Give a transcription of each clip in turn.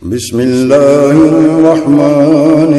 بسم اللہ الرحمن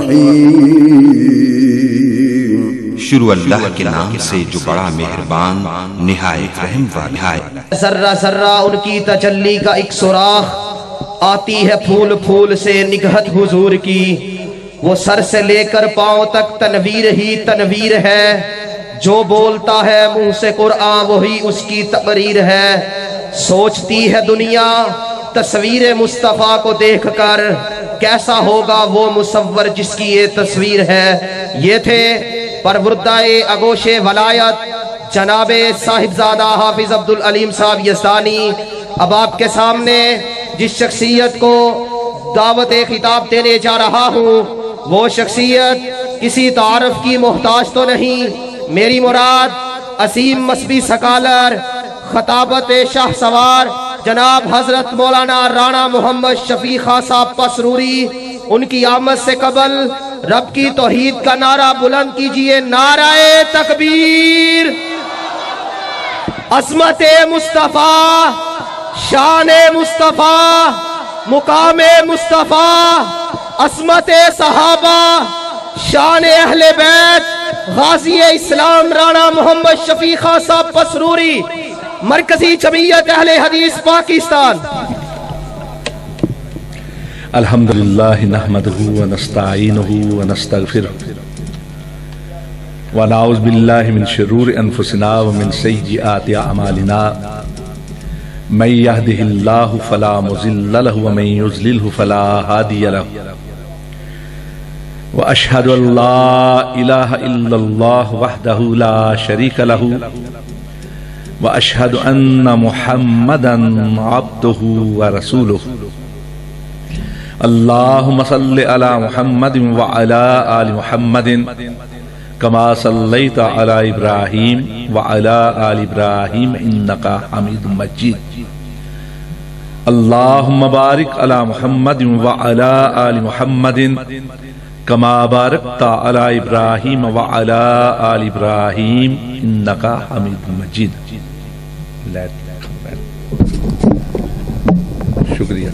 الرحیم۔ شروع اللہ کے نام سے جو بڑا مہربان نہایت رحم والا ہے۔ ذرہ ذرہ ان کی تجلی کا ایک سوراخ، آتی ہے پھول پھول سے نگہت حضور کی، وہ سر سے لے کر پاؤں تک تنویر ہی تنویر ہے، جو بولتا ہے منہ سے قرآن وہی اس کی تقریر ہے۔ سوچتی ہے دنیا تصویر مصطفیٰ کو دیکھ کر، کیسا ہوگا وہ مصور جس کی یہ تصویر ہے۔ یہ تھے پروردہ اگوش ولایت جناب صاحبزادہ حافظ عبدالعلیم صاحب یزدانی۔ اب آپ کے سامنے جس شخصیت کو دعوت خطاب دینے جا رہا ہوں، وہ شخصیت کسی تعارف کی محتاج تو نہیں۔ میری مراد عظیم مذہبی سکالر، خطابت شاہ سوار جناب حضرت مولانا رانا محمد شفیع خان صاحب پسروری، ان کی آمد سے قبل رب کی توحید کا نعرہ بلند کیجئے، نعرہ تکبیر۔ عظمت مصطفیٰ، شان مصطفیٰ، مقام مصطفیٰ، عظمت صحابہ، شان اہل بیت، غازی اسلام رانا محمد شفیع خان صاحب پسروری، مرکزی جمعیت اہل حدیث پاکستان۔ الحمدللہ نحمدہ ونستعینہ ونستغفرہ ونعوذ باللہ من شرور انفسنا ومن سیئات اعمالنا، من یہدہ اللہ فلا مضل لہ ومن یضللہ فلا ہادی لہ، واشہد ان لا الہ الا اللہ وحدہ لا شریک لہ، واشہد ان محمدا عبدہ ورسولہ۔ اللہم صل علی محمد وعلی آل محمد کما صلیت علی ابراہیم وعلی آل ابراہیم انکا حمید مجید۔ اللہم بارک علی محمد وعلی آل محمد کما بارکت علی ابراہیم وعلی آل ابراہیم انکا حمید مجید۔ شکریہ۔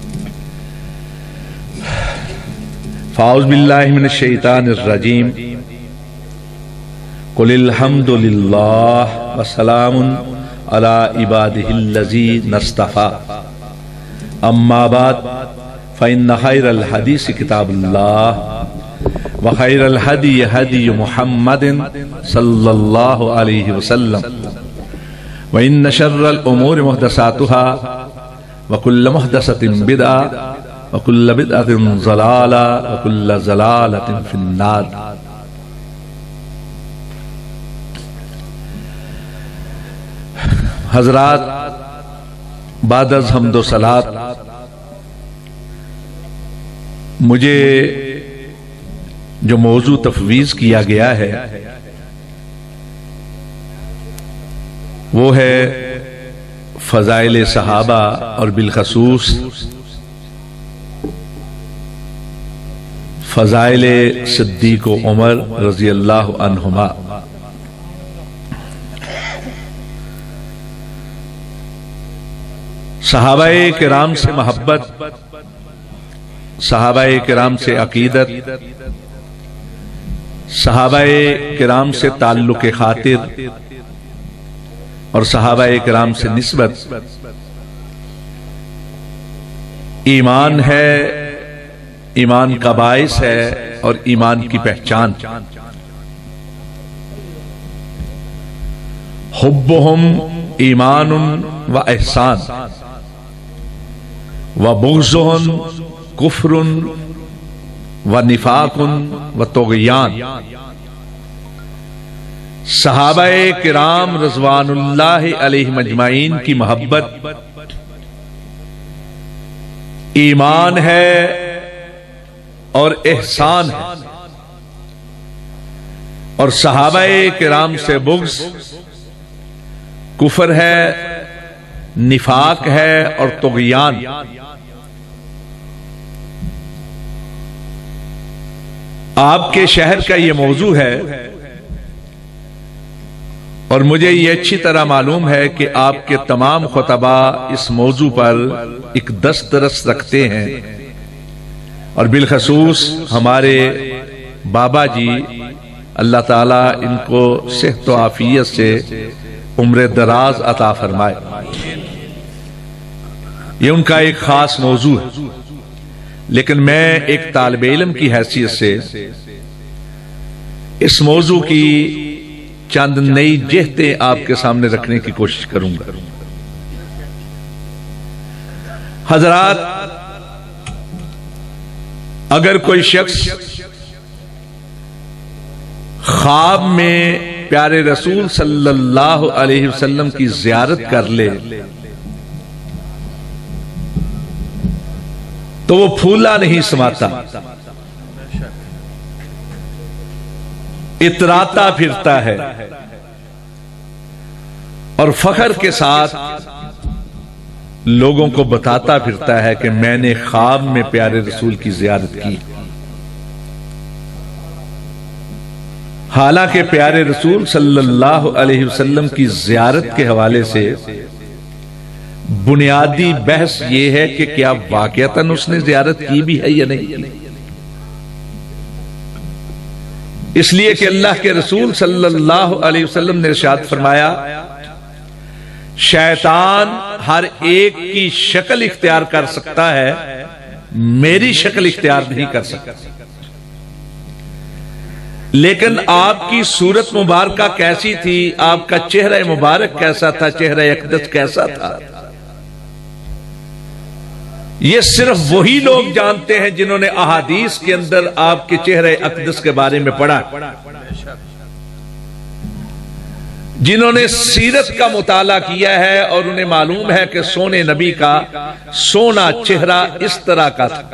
فاعوذ باللہ من الشیطان الرجیم، قل الحمد للہ وسلام علی عبادہ الذین اصطفیٰ، اما بعد فإن خیر الحدیث کتاب اللہ وخیر الہدی ہدی محمد صلی اللہ علیہ وسلم، وإن شر الأمور محدثاتها وكل محدثة بدعة وكل بدعة ضلالة وكل ضلالة في النار۔ حضرات، بعد از حمد و صلات مجھے جو موضوع تفویض کیا گیا ہے وہ ہے فضائل صحابہ اور بالخصوص فضائل صدیق و عمر رضی اللہ عنہما۔ صحابہ کرام سے محبت، صحابہ کرام سے عقیدت، صحابہ کرام سے تعلق خاطر اور صحابہ کرام سے نسبت ایمان ہے، ایمان کا باعث ہے اور ایمان کی پہچان۔ حبہم ایمان و احسان و بغضہم کفر و نفاق و طغیان۔ صحابہ کرام رضوان اللہ علیہ مجمعین کی محبت ایمان ہے اور احسان ہے، اور صحابہ کرام سے بغض کفر ہے، نفاق ہے اور طغیان۔ آپ کے شہر کا یہ موضوع ہے اور مجھے یہ اچھی طرح معلوم ہے کہ آپ کے تمام خطبہ اس موضوع پر ایک دسترس رکھتے ہیں، اور بالخصوص ہمارے بابا جی اللہ تعالیٰ ان کو صحت و عافیت سے عمر دراز عطا فرمائے، یہ ان کا ایک خاص موضوع ہے۔ لیکن میں ایک طالب علم کی حیثیت سے اس موضوع کی چند نئی جہتیں آپ کے سامنے رکھنے کی کوشش کروں گا۔ حضرات، اگر کوئی شخص خواب میں پیارے رسول صلی اللہ علیہ وسلم کی زیارت کر لے تو وہ پھولا نہیں سماتا، اتراتا پھرتا ہے اور فخر کے ساتھ لوگوں کو بتاتا پھرتا ہے کہ میں نے خواب میں پیارے رسول کی زیارت کی۔ حالانکہ پیارے رسول صلی اللہ علیہ وسلم کی زیارت کے حوالے سے بنیادی بحث یہ ہے کہ کیا واقعتاً اس نے زیارت کی بھی ہے یا نہیں۔ اس لیے کہ اللہ کے رسول صلی اللہ علیہ وسلم نے ارشاد فرمایا، شیطان ہر ایک کی شکل اختیار کر سکتا ہے، میری شکل اختیار نہیں کر سکتا۔ لیکن آپ کی صورت مبارکہ کیسی تھی، آپ کا چہرہ مبارک کیسا تھا، چہرہ اقدس کیسا تھا، یہ صرف وہی لوگ جانتے ہیں جنہوں نے احادیث کے اندر آپ کے چہرہ اقدس کے بارے میں پڑھا، جنہوں نے سیرت کا مطالعہ کیا ہے اور انہیں معلوم ہے کہ سونے نبی کا سونا چہرہ اس طرح کا تھا۔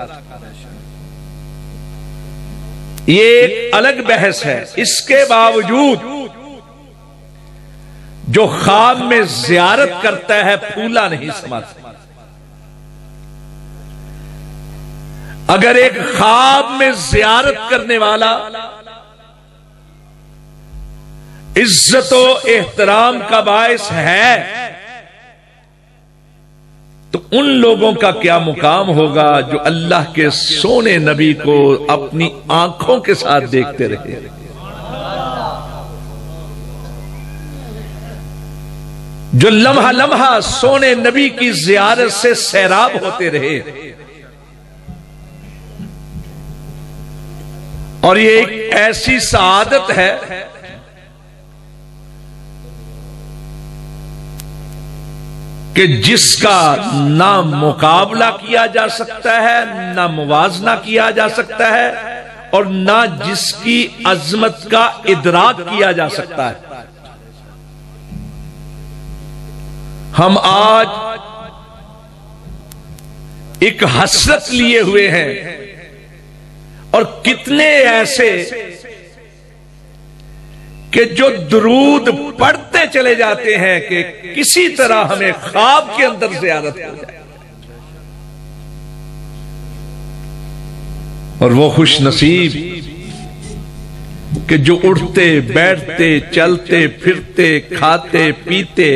یہ ایک الگ بحث ہے۔ اس کے باوجود جو خواب میں زیارت کرتا ہے پھولا نہیں سماتا۔ اگر ایک خواب میں زیارت کرنے والا عزت و احترام کا باعث ہے تو ان لوگوں کا کیا مقام ہوگا جو اللہ کے سونے نبی کو اپنی آنکھوں کے ساتھ دیکھتے رہے، جو لمحہ لمحہ سونے نبی کی زیارت سے سیراب ہوتے رہے۔ اور یہ ایک ایسی سعادت ہے کہ جس کا نہ مقابلہ کیا جا سکتا ہے، نہ موازنہ کیا جا سکتا ہے، اور نہ جس کی عظمت کا ادراک کیا جا سکتا ہے۔ ہم آج ایک حسرت لیے ہوئے ہیں، اور کتنے ایسے کہ جو درود پڑھتے چلے جاتے ہیں کہ کسی طرح ہمیں خواب کے اندر زیارت ہو جائے، اور وہ خوش نصیب کہ جو اٹھتے بیٹھتے چلتے پھرتے کھاتے پیتے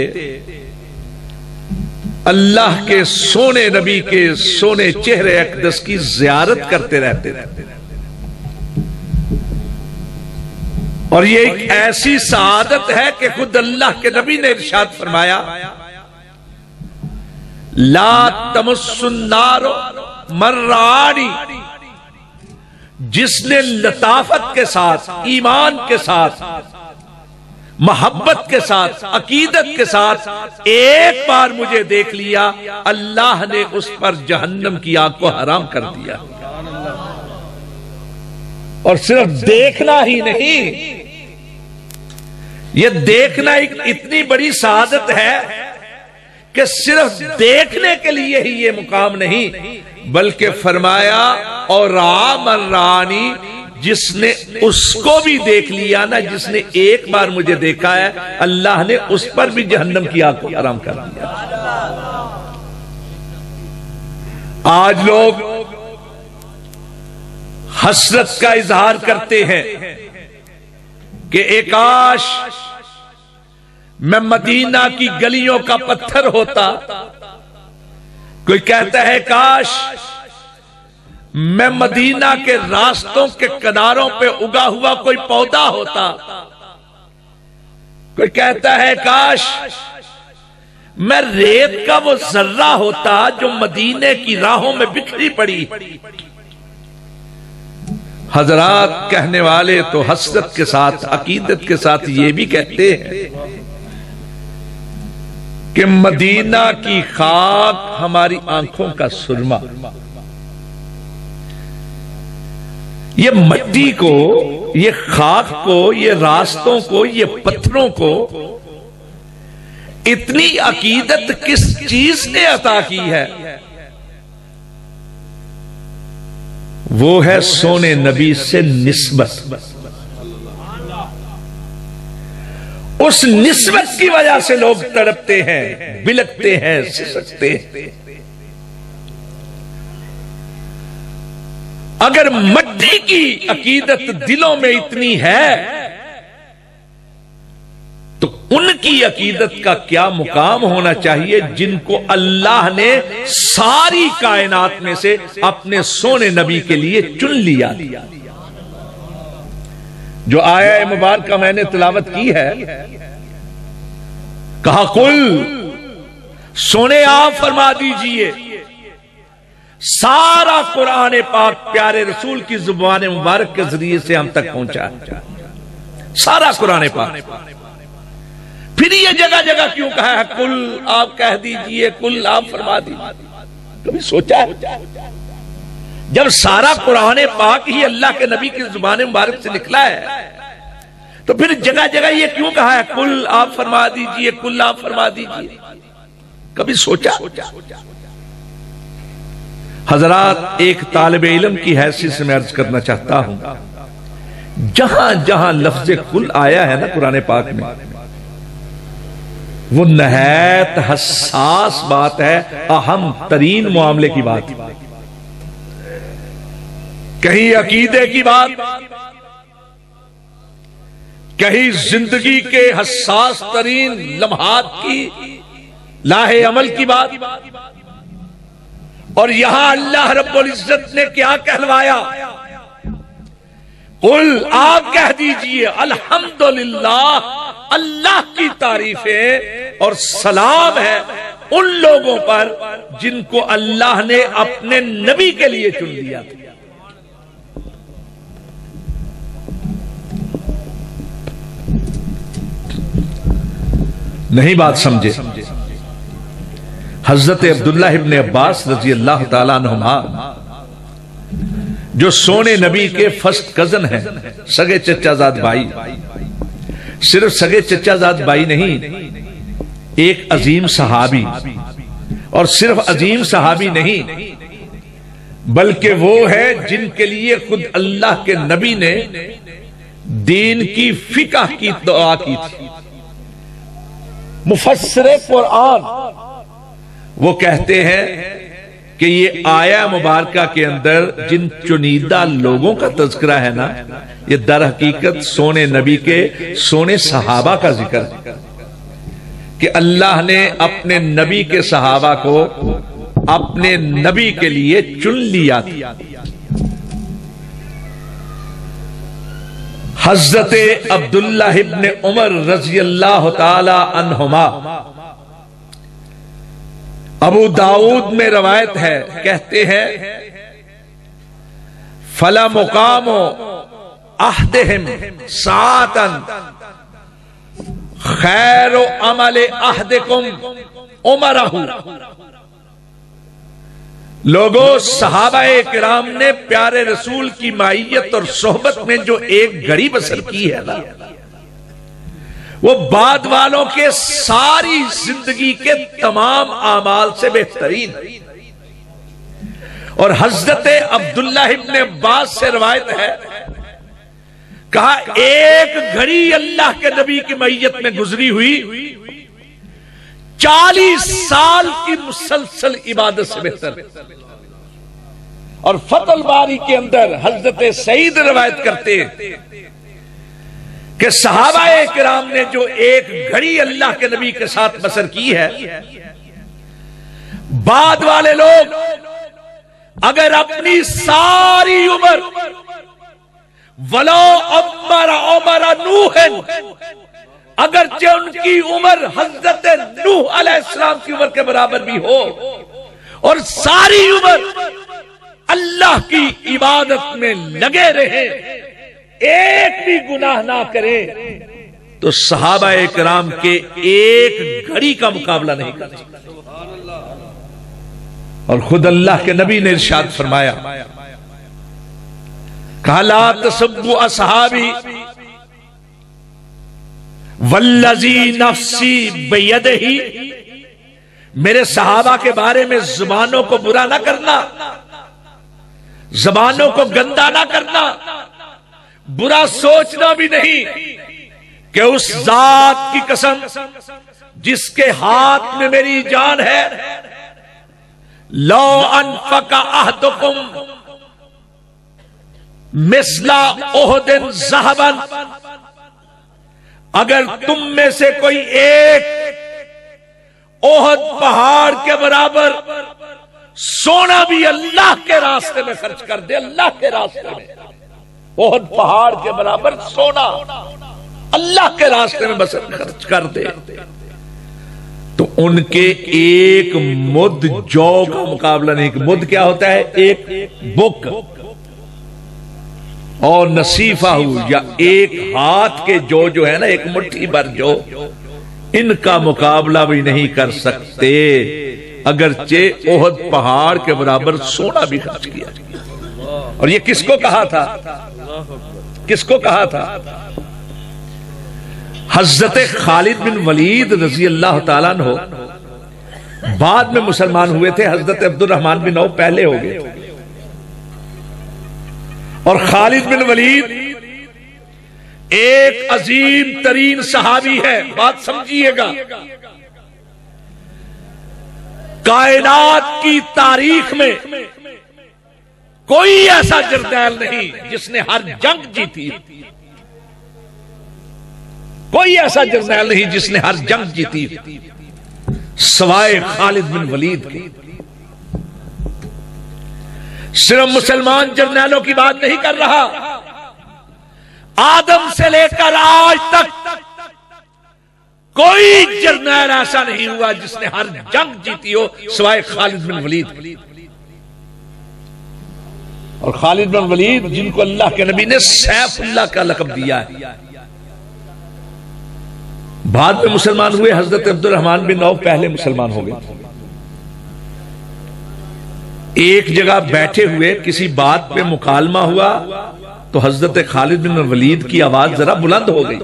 اللہ کے سونے نبی کے سونے چہرے اقدس کی زیارت کرتے رہتے ہیں۔ اور یہ ایک ایسی سعادت ہے کہ خود اللہ کے نبی نے ارشاد فرمایا، لا تمس النار من رآنی، جس نے لطافت کے ساتھ، ایمان کے ساتھ، محبت کے ساتھ، عقیدت کے ساتھ ایک بار مجھے دیکھ لیا، اللہ نے اس پر جہنم کی آگ کو حرام کر دیا۔ اور صرف دیکھنا ہی نہیں، یہ دیکھنا ایک اتنی بڑی سعادت ہے کہ صرف دیکھنے کے لیے ہی یہ مقام نہیں، بلکہ فرمایا اور رآ من رآنی، جس نے اس کو بھی دیکھ لیا نا، جس نے ایک بار مجھے دیکھا ہے، اللہ نے اس پر بھی جہنم کی آگ کو حرام کر دیا۔ آج لوگ حسرت کا اظہار کرتے ہیں کہ اے کاش میں مدینہ کی گلیوں کا پتھر ہوتا، کوئی کہتا ہے کاش میں مدینہ کے راستوں کے کناروں پہ اگا ہوا کوئی پودا ہوتا. کوئی کہتا ہے کاش میں ریت کا وہ ذرہ ہوتا جو مدینے کی راہوں میں بکھری پڑی. حضرات کہنے والے تو حسرت کے ساتھ عقیدت کے ساتھ یہ بھی کہتے ہیں کہ مدینہ کی خاک ہماری آنکھوں کا سرما. یہ مٹی کو، یہ خاک کو، یہ راستوں کو، یہ پتھروں کو اتنی عقیدت کس چیز نے عطا کی ہے؟ وہ ہے سونے نبی سے نسبت. اس نسبت کی وجہ سے لوگ تڑپتے ہیں، بلکتے ہیں، سسکتے ہیں. اگر مٹی کی عقیدت دلوں میں اتنی ہے تو ان کی عقیدت کا کیا مقام ہونا چاہیے جن کو اللہ نے ساری کائنات میں سے اپنے سونے نبی کے لیے چن لیا. جو آیہ مبارکہ میں نے تلاوت کی ہے، کہا قل، سونے آپ فرما دیجئے سارا قرآن پاک پیارے رسول کی زبان مبارک کے ذریعے سے ہم تک پہنچا. سارا قرآن پاک. پھر یہ جگہ جگہ کیوں کہا ہے قل آپ کہہ دیجئے، قل آپ فرما دیجئے؟ کبھی سوچا ہے جب سارا قرآن پاک ہی اللہ کے نبی کی زبان مبارک سے نکلا ہے تو پھر جگہ جگہ یہ کیوں کہا ہے قل آپ فرما دیجئے، قل آپ فرما دیجئے؟ کبھی سوچا؟ حضرات ایک طالب علم کی حیثیت سے میں عرض کرنا چاہتا ہوں، جہاں جہاں لفظ قل آیا ہے نا قرآن پاک میں، وہ نہایت حساس بات ہے، اہم ترین معاملے کی بات. کہیں عقیدے کی بات، کہیں زندگی کے حساس ترین لمحات کی لاہ عمل کی بات. اور یہاں اللہ رب العزت نے کیا کہلوایا؟ قل آپ کہہ دیجئے الحمدللہ، اللہ کی تعریفیں اور سلام ہے ان لوگوں پر جن کو اللہ نے اپنے نبی کے لیے چن لیا تھا. نہیں بات سمجھے؟ حضرت عبداللہ ابن عباس رضی اللہ تعالیٰ عنہما جو سونے نبی کے فرسٹ کزن ہیں، سگے چچا زاد بھائی، صرف سگے چچا زاد بھائی نہیں، ایک عظیم صحابی، اور صرف عظیم صحابی نہیں بلکہ وہ ہے جن کے لیے خود اللہ کے نبی نے دین کی فقہ کی دعا کی تھی. مفسر قرآن وہ کہتے ہیں کہ یہ آیہ مبارکہ کے اندر جن چنیدہ لوگوں کا تذکرہ ہے نا، یہ در حقیقت سونے نبی کے سونے صحابہ کا ذکر ہے کہ اللہ نے اپنے نبی کے صحابہ کو اپنے نبی کے لیے چن لیا تھا. حضرت عبداللہ ابن عمر رضی اللہ تعالی عنہما، ابو داؤد میں روایت ہے، کہتے ہیں فلا مقام عہدہم ساعتاً خیر عمل عہدکم عمرہ. لوگوں، صحابہ کرام نے پیارے رسول کی معیت اور صحبت میں جو ایک گھڑی بسر کی ہے نا، وہ بعد والوں کے ساری زندگی کے تمام اعمال سے بہترین. اور حضرت عبداللہ ابن عباس سے روایت ہے، کہا ایک گھڑی اللہ کے نبی کی معیت میں گزری ہوئی 40 سال کی مسلسل عبادت سے بہتر. اور فتح الباری کے اندر حضرت سعید روایت کرتے ہیں کہ صحابہ کرام نے جو ایک گھڑی اللہ کے نبی کے ساتھ بسر کی ہے، بعد والے لوگ اگر اپنی ساری عمر ولو عمر نوح، اگرچہ ان کی عمر حضرت نوح علیہ السلام کی عمر کے برابر بھی ہو، اور ساری عمر اللہ کی عبادت میں لگے رہے، ایک بھی گناہ نہ کرے، تو صحابہ کرام کے ایک گھڑی کا مقابلہ نہیں کر سکتے۔ اور خود اللہ کے نبی نے ارشاد فرمایا، کہا لا تسبوا اصحابی والذی نفسی بیدہ، میرے صحابہ کے بارے میں زبانوں کو برا نہ کرنا، زبانوں کو گندا نہ کرنا، برا سوچنا بھی نہیں، کہ اس ذات کی قسم جس کے ہاتھ میں میری جان ہے، لو انفق احدکم مثل احد ذہبا، اگر تم میں سے کوئی ایک احد پہاڑ کے برابر سونا بھی اللہ کے راستے میں خرچ کر دے، اللہ کے راستے میں احد پہاڑ کے برابر سونا اللہ کے راستے میں بس خرچ کر دے، تو ان کے ایک مد جو کا مقابلہ نہیں۔ مد کیا ہوتا ہے؟ ایک بک اور نصیفہ ہو، یا ایک ہاتھ کے جو ہے نا، ایک مٹھی بھر جو، ان کا مقابلہ بھی نہیں کر سکتے، اگرچہ احد پہاڑ کے برابر سونا بھی خرچ کیا۔ اور یہ کس کو کہا تھا؟ کس کو کہا تھا؟ حضرت خالد بن ولید رضی اللہ تعالیٰ عنہ بعد میں مسلمان ہوئے تھے، حضرت عبد الرحمن بن عوف پہلے ہو گئے، اور خالد بن ولید ایک عظیم ترین صحابی ہے، بات سمجھیے گا۔ کائنات کی تاریخ میں کوئی ایسا جرنیل نہیں جس نے ہر جنگ جیتی، کوئی ایسا جرنیل نہیں جس نے ہر جنگ جیتی سوائے خالد بن ولید کے۔ صرف مسلمان جرنیلوں کی بات نہیں کر رہا، آدم سے لے کر آج تک کوئی جرنیل ایسا نہیں ہوا جس نے ہر جنگ جیتی ہو سوائے خالد بن ولید۔ اور خالد بن ولید جن کو اللہ کے نبی نے سیف اللہ کا لقب دیا ہے، بعد میں مسلمان ہوئے، حضرت عبد الرحمن بن عوف پہلے مسلمان ہو گئے۔ ایک جگہ بیٹھے ہوئے کسی بات پہ مکالمہ ہوا تو حضرت خالد بن ولید کی آواز ذرا بلند ہو گئی،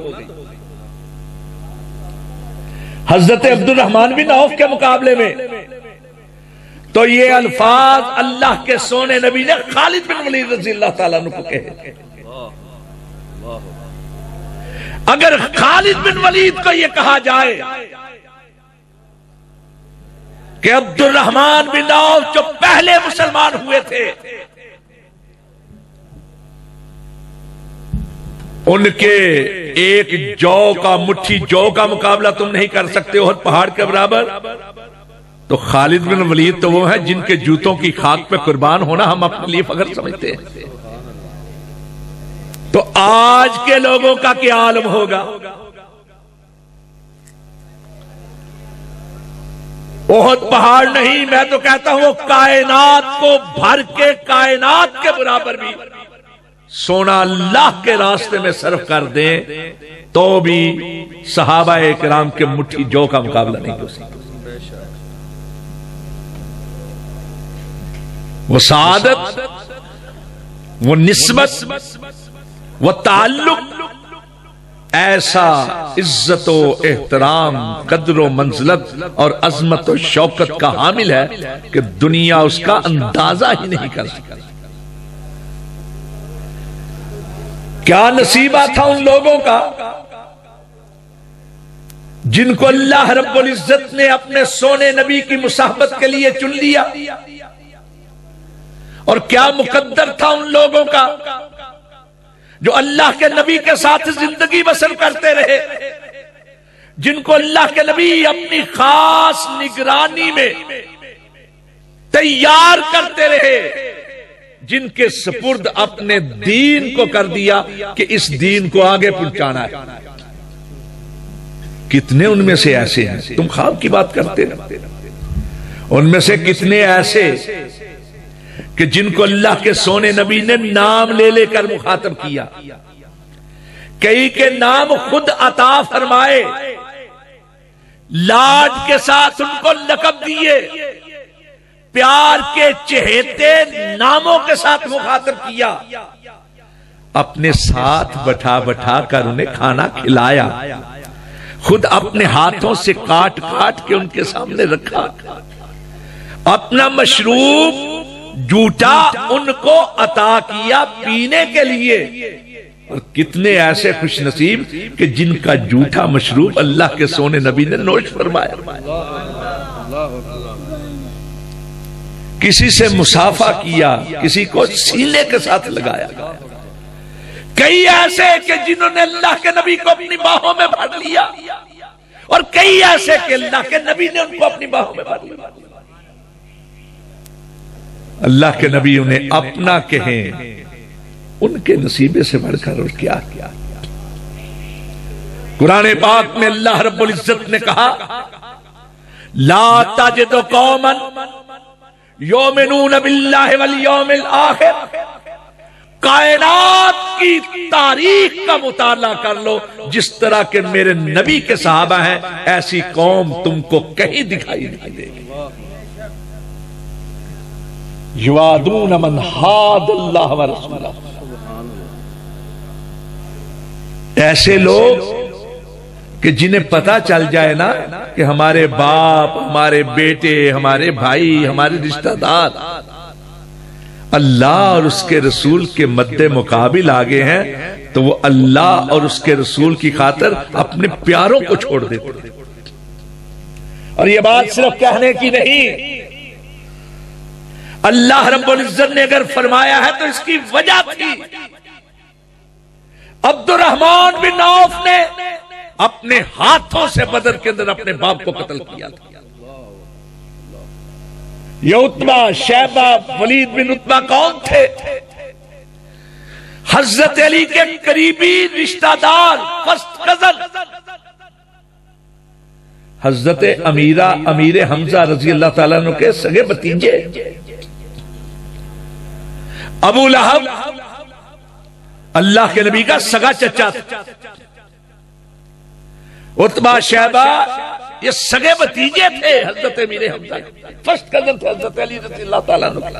حضرت عبد الرحمن بن عوف کے مقابلے میں، تو یہ الفاظ اللہ کے سونے نبی نے خالد بن ولید رضی اللہ تعالیٰ عنہ کو کہے۔ اگر خالد بن ولید کو یہ کہا جائے کہ عبد الرحمن بن عوف جو پہلے مسلمان ہوئے تھے، ان کے ایک جو کا مٹھی جو کا مقابلہ تم نہیں کر سکتے اور پہاڑ کے برابر، تو خالد بن ولید تو وہ ہیں جن کے جوتوں کی خاک پہ قربان ہونا ہم اپنے لیے فخر سمجھتے ہیں۔ تو آج کے لوگوں کا کیا عالم ہوگا؟ احد پہاڑ نہیں، میں تو کہتا ہوں کائنات کو بھر کے کائنات کے برابر بھی سونا اللہ کے راستے میں صرف کر دیں تو بھی صحابہ کرام کے مٹھی جو کا مقابلہ نہیں ہو سکتا۔ وہ سعادت، وہ نسبت، وہ تعلق ایسا عزت و احترام، قدر و منزلت اور عظمت و شوکت کا حامل ہے کہ دنیا اس کا اندازہ ہی نہیں کر سکتی۔ کیا نصیبہ تھا ان لوگوں کا جن کو اللہ رب العزت نے اپنے سونے نبی کی مصاحبت کے لیے چن لیا، اور کیا مقدر تھا ان لوگوں کا جو اللہ کے نبی کے ساتھ زندگی بسر کرتے رہے، جن کو اللہ کے نبی اپنی خاص نگرانی میں تیار کرتے رہے جن کے سپرد اپنے دین کو کر دیا کہ اس دین کو آگے پہنچانا ہے. کتنے ان میں سے ایسے ہیں؟ تم خواب کی بات کرتے ہیں، ان میں سے کتنے ایسے کہ جن کو اللہ کے سونے نبی نے نام لے لے کر مخاطب کیا، کئی کے نام خود عطا فرمائے، لاڈ کے ساتھ ان کو لقب دیے، پیار کے چہیتے ناموں کے ساتھ مخاطب کیا، اپنے ساتھ بٹھا بٹھا کر انہیں کھانا کھلایا، خود اپنے ہاتھوں سے کاٹ کاٹ کے ان کے سامنے رکھا، اپنا مشروب جھوٹا ان کو عطا کیا پینے کے لیے. اور کتنے ایسے خوش نصیب کہ جن کا جھوٹا مشروب اللہ کے سونے نبی نے نوش فرمایا. کسی سے مصافحہ کیا، کسی کو سینے کے ساتھ لگایا. کئی ایسے کہ جنہوں نے اللہ کے نبی کو اپنی باہوں میں بھر لیا، اور کئی ایسے کہ اللہ کے نبی نے ان کو اپنی باہوں میں بھر لیا. اللہ کے نبی انہیں اپنا کہیں، ان کے نصیبے سے بڑھ کر اور کیا کیا. قرآن پاک میں اللہ رب العزت نے کہا لا تجد قوما یؤمنون باللہ والیوم الآخر. کائنات کی تاریخ کا مطالعہ کر لو، جس طرح کے میرے نبی کے صحابہ ہیں ایسی قوم تم کو کہیں دکھائی نہیں دے گی. یوادون من حاد اللہ ورسولہ. ایسے لوگ کہ جنہیں پتا چل جائے نا کہ ہمارے باپ، ہمارے بیٹے، ہمارے بھائی، ہمارے رشتہ دار اللہ اور اس کے رسول کے مد مقابل آگے ہیں، تو وہ اللہ اور اس کے رسول کی خاطر اپنے پیاروں کو چھوڑ دیتے. اور یہ بات صرف کہنے کی نہیں، اللہ رب العزت نے اگر فرمایا ہے تو اس کی وجہ تھی. عبد الرحمن بن عوف نے اپنے ہاتھوں سے بدر کے اندر اپنے باپ کو قتل کیا تھا. یہ عتبہ، شیبہ، ولید بن عتبہ کون تھے؟ حضرت علی کے قریبی رشتہ دار، فرسٹ کزن. حضرت امیر حمزہ رضی اللہ تعالیٰ عنہ کے سگے بھتیجے. ابو لہب اللہ کے نبی کا سگا چچا تھا. عتبہ، شیبہ یہ سگے بھتیجے تھے حضرت امیر حمزہ، فرسٹ کزن تھے حضرت علی رضی اللہ تعالیٰ عنہ.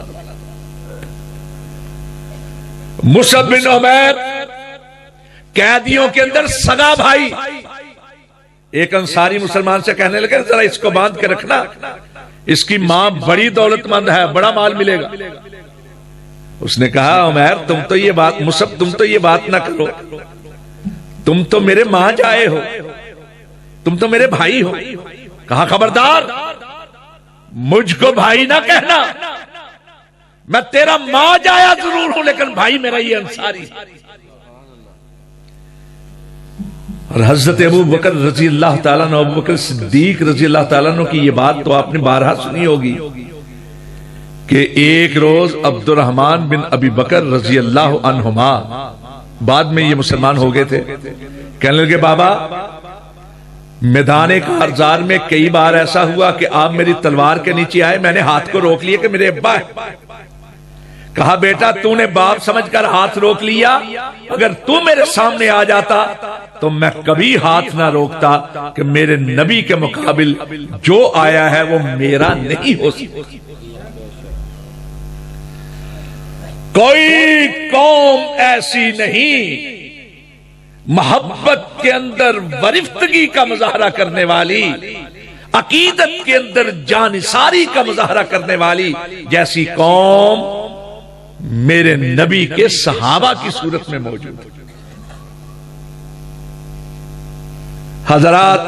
مصعب بن عمیر قیدیوں کے اندر سگا بھائی. ایک انصاری مسلمان سے کہنے لگے ذرا اس کو باندھ کے رکھنا، اس کی ماں بڑی دولت مند ہے، بڑا مال ملے گا. اس نے کہا عمیر تم تو یہ بات، مصعب تم تو یہ بات نہ کرو، تم تو میرے ماں جائے ہو، تم تو میرے بھائی ہو. کہا خبردار، مجھ کو بھائی نہ کہنا، میں تیرا ماں جایا ضرور ہوں لیکن بھائی میرا یہ انصاری. اور حضرت ابو بکر رضی اللہ تعالیٰ عنہ، ابو بکر صدیق رضی اللہ تعالیٰ عنہ کی یہ بات تو آپ نے بارہا سنی ہوگی کہ ایک روز عبد الرحمن بن ابی بکر رضی اللہ عنہما، بعد میں یہ مسلمان ہو گئے تھے، کہنے لگے بابا میدان کارزار میں کئی بار ایسا ہوا کہ آپ میری تلوار کے نیچے آئے، میں نے ہاتھ کو روک لیا کہ میرے ابا ہے. کہا بیٹا تو نے باپ سمجھ کر ہاتھ روک لیا، اگر تو میرے سامنے آ جاتا تو میں کبھی ہاتھ نہ روکتا کہ میرے نبی کے مقابل جو آیا ہے وہ میرا نہیں ہو سکتا. کوئی قوم ایسی نہیں محبت کے اندر ورفتگی کا مظاہرہ کرنے والی، عقیدت کے اندر جانثاری کا مظاہرہ کرنے والی جیسی قوم میرے نبی کے صحابہ کی صورت میں موجود ہے. حضرات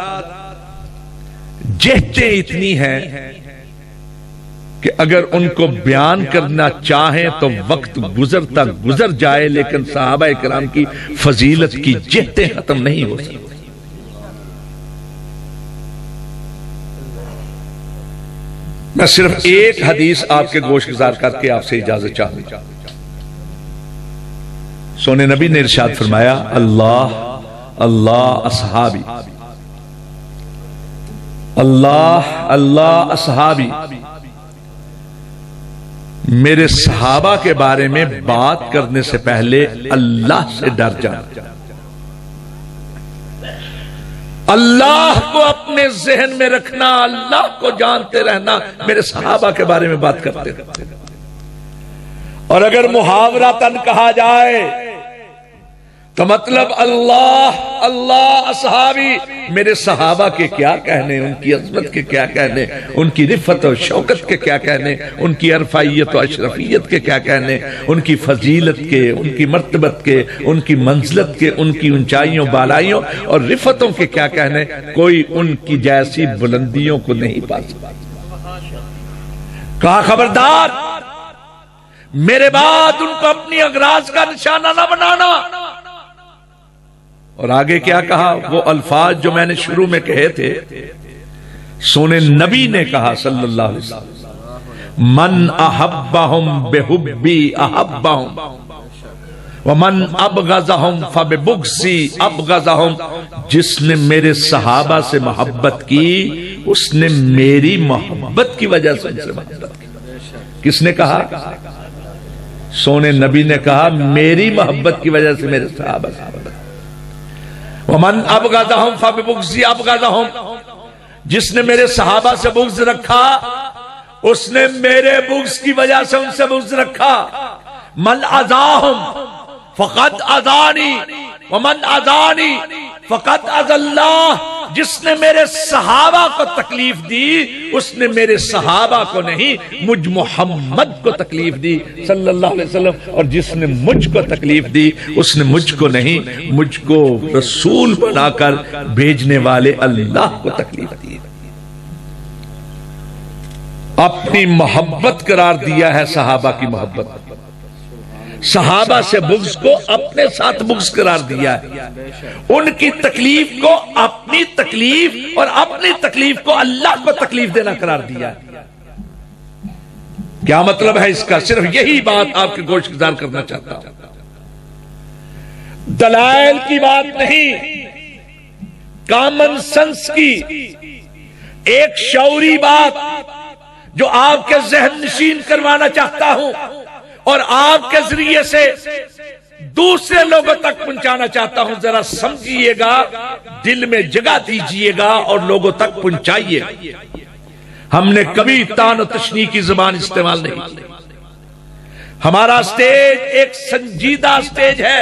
جہتیں اتنی ہیں کہ اگر ان کو بیان کرنا چاہیں تو وقت گزرتا گزر جائے، لیکن صحابہ کرام کی فضیلت کی جہتیں ختم نہیں ہو سکتی. میں صرف ایک حدیث آپ کے گوش گزار کر کے آپ سے اجازت چاہوں گا. سونے نبی نے ارشاد فرمایا اللہ اللہ اصحابی، اللہ اللہ اصحابی، میرے صحابہ کے بارے میں بات کرنے سے پہلے اللہ سے ڈر جانا، اللہ کو اپنے ذہن میں رکھنا، اللہ کو جانتے رہنا، میرے صحابہ کے بارے میں بات کرتے رہتے. اور اگر محاورتاً کہا جائے تو مطلب اللہ اللہ اصحابی، میرے صحابہ کے کیا کہنے، ان کی عظمت کے کیا کہنے، ان کی رفت و شوکت کے کیا کہنے، ان کی عرفائیت و اشرفیت کے کیا کہنے، ان کی فضیلت کے، ان کی مرتبت کے، ان کی منزلت کے، ان کی اونچائیوں بالائیوں اور رفتوں کے کیا کہنے. کوئی ان کی جیسی بلندیوں کو نہیں پا سکتا. کہا خبردار، میرے بعد ان کو اپنی اغراض کا نشانہ نہ بنانا. اور آگے کیا کہا؟ وہ الفاظ جو میں نے شروع میں کہے تھے. سونے نبی نے کہا صلی اللہ علیہ وسلم من احبہم بحبی احبہم ومن ابغضہم فببغضی ابغضہم، جس نے میرے صحابہ سے محبت کی اس نے میری محبت کی وجہ سے ان سے محبت کی. کس نے کہا؟ سونے نبی نے کہا میری محبت کی وجہ سے میرے صحابہ سے محبت. ومن ابغضہم فببغضی ابغضہم، جس نے میرے صحابہ سے بغض رکھا اس نے میرے بغض کی وجہ سے ان سے بغض رکھا. من اذاہم فقد اذانی ومن اذانی فقد اذى اللہ، جس نے میرے صحابہ کو تکلیف دی اس نے میرے صحابہ کو نہیں مجھ محمد کو تکلیف دی صلی اللہ علیہ وسلم، اور جس نے مجھ کو تکلیف دی اس نے مجھ کو نہیں مجھ کو رسول بنا کر بھیجنے والے اللہ کو تکلیف دی. اپنی محبت قرار دیا ہے صحابہ کی محبت، صحابہ سے بغض کو اپنے ساتھ بغض قرار دیا ہے، ان کی تکلیف کو اپنی تکلیف اور اپنی تکلیف کو اللہ کو تکلیف دینا قرار دیا ہے. کیا مطلب ہے اس کا؟ صرف یہی بات آپ کے گوش گزار کرنا چاہتا ہوں. دلائل کی بات نہیں، کامن سنس کی ایک شعوری بات جو آپ کے ذہن نشین کروانا چاہتا ہوں اور آپ کے ذریعے سے دوسرے لوگوں تک پہنچانا چاہتا ہوں. ذرا سمجھیے گا، دل میں جگہ دیجئے گا اور لوگوں تک پہنچائیے. ہم نے کبھی تان و تشنیع کی زبان استعمال نہیں کی. ہمارا سٹیج ایک سنجیدہ سٹیج ہے.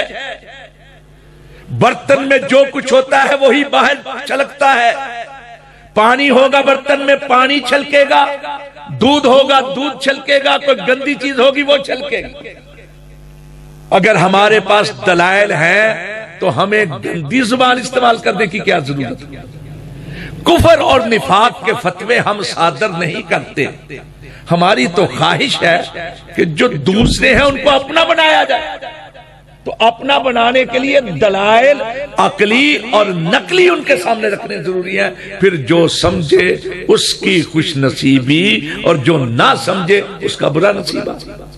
برتن میں جو کچھ ہوتا ہے وہی باہر چھلکتا ہے. پانی ہوگا برتن میں پانی چھلکے گا، دودھ ہوگا دودھ چھلکے گا، کوئی گندی چیز ہوگی وہ چھلکے گی. اگر ہمارے پاس دلائل ہیں تو ہمیں گندی زبان استعمال کرنے کی کیا ضرورت ہے؟ کفر اور نفاق کے فتوے ہم صادر نہیں کرتے. ہماری تو خواہش ہے کہ جو دوسرے ہیں ان کو اپنا بنایا جائے. تو اپنا بنانے کے لیے دلائل عقلی اور نقلی ان کے سامنے رکھنے ضروری ہیں. پھر جو سمجھے اس کی خوش نصیبی اور جو نہ سمجھے اس کا برا نصیبہ.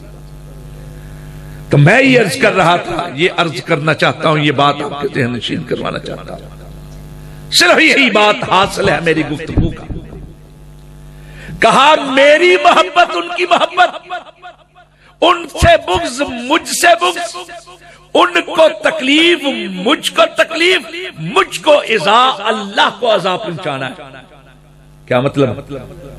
تو میں یہ عرض کر رہا تھا، یہ عرض کرنا چاہتا ہوں، یہ بات آپ کے ذہن نشین کروانا چاہتا ہوں. صرف یہی بات حاصل ہے میری گفتگو کا. کہا میری محبت ان کی محبت، ان سے بغض مجھ سے بغض، ان کو تکلیف مجھ کو تکلیف، مجھ کو اذا اللہ کو عذاب پہنچانا ہے. کیا مطلب؟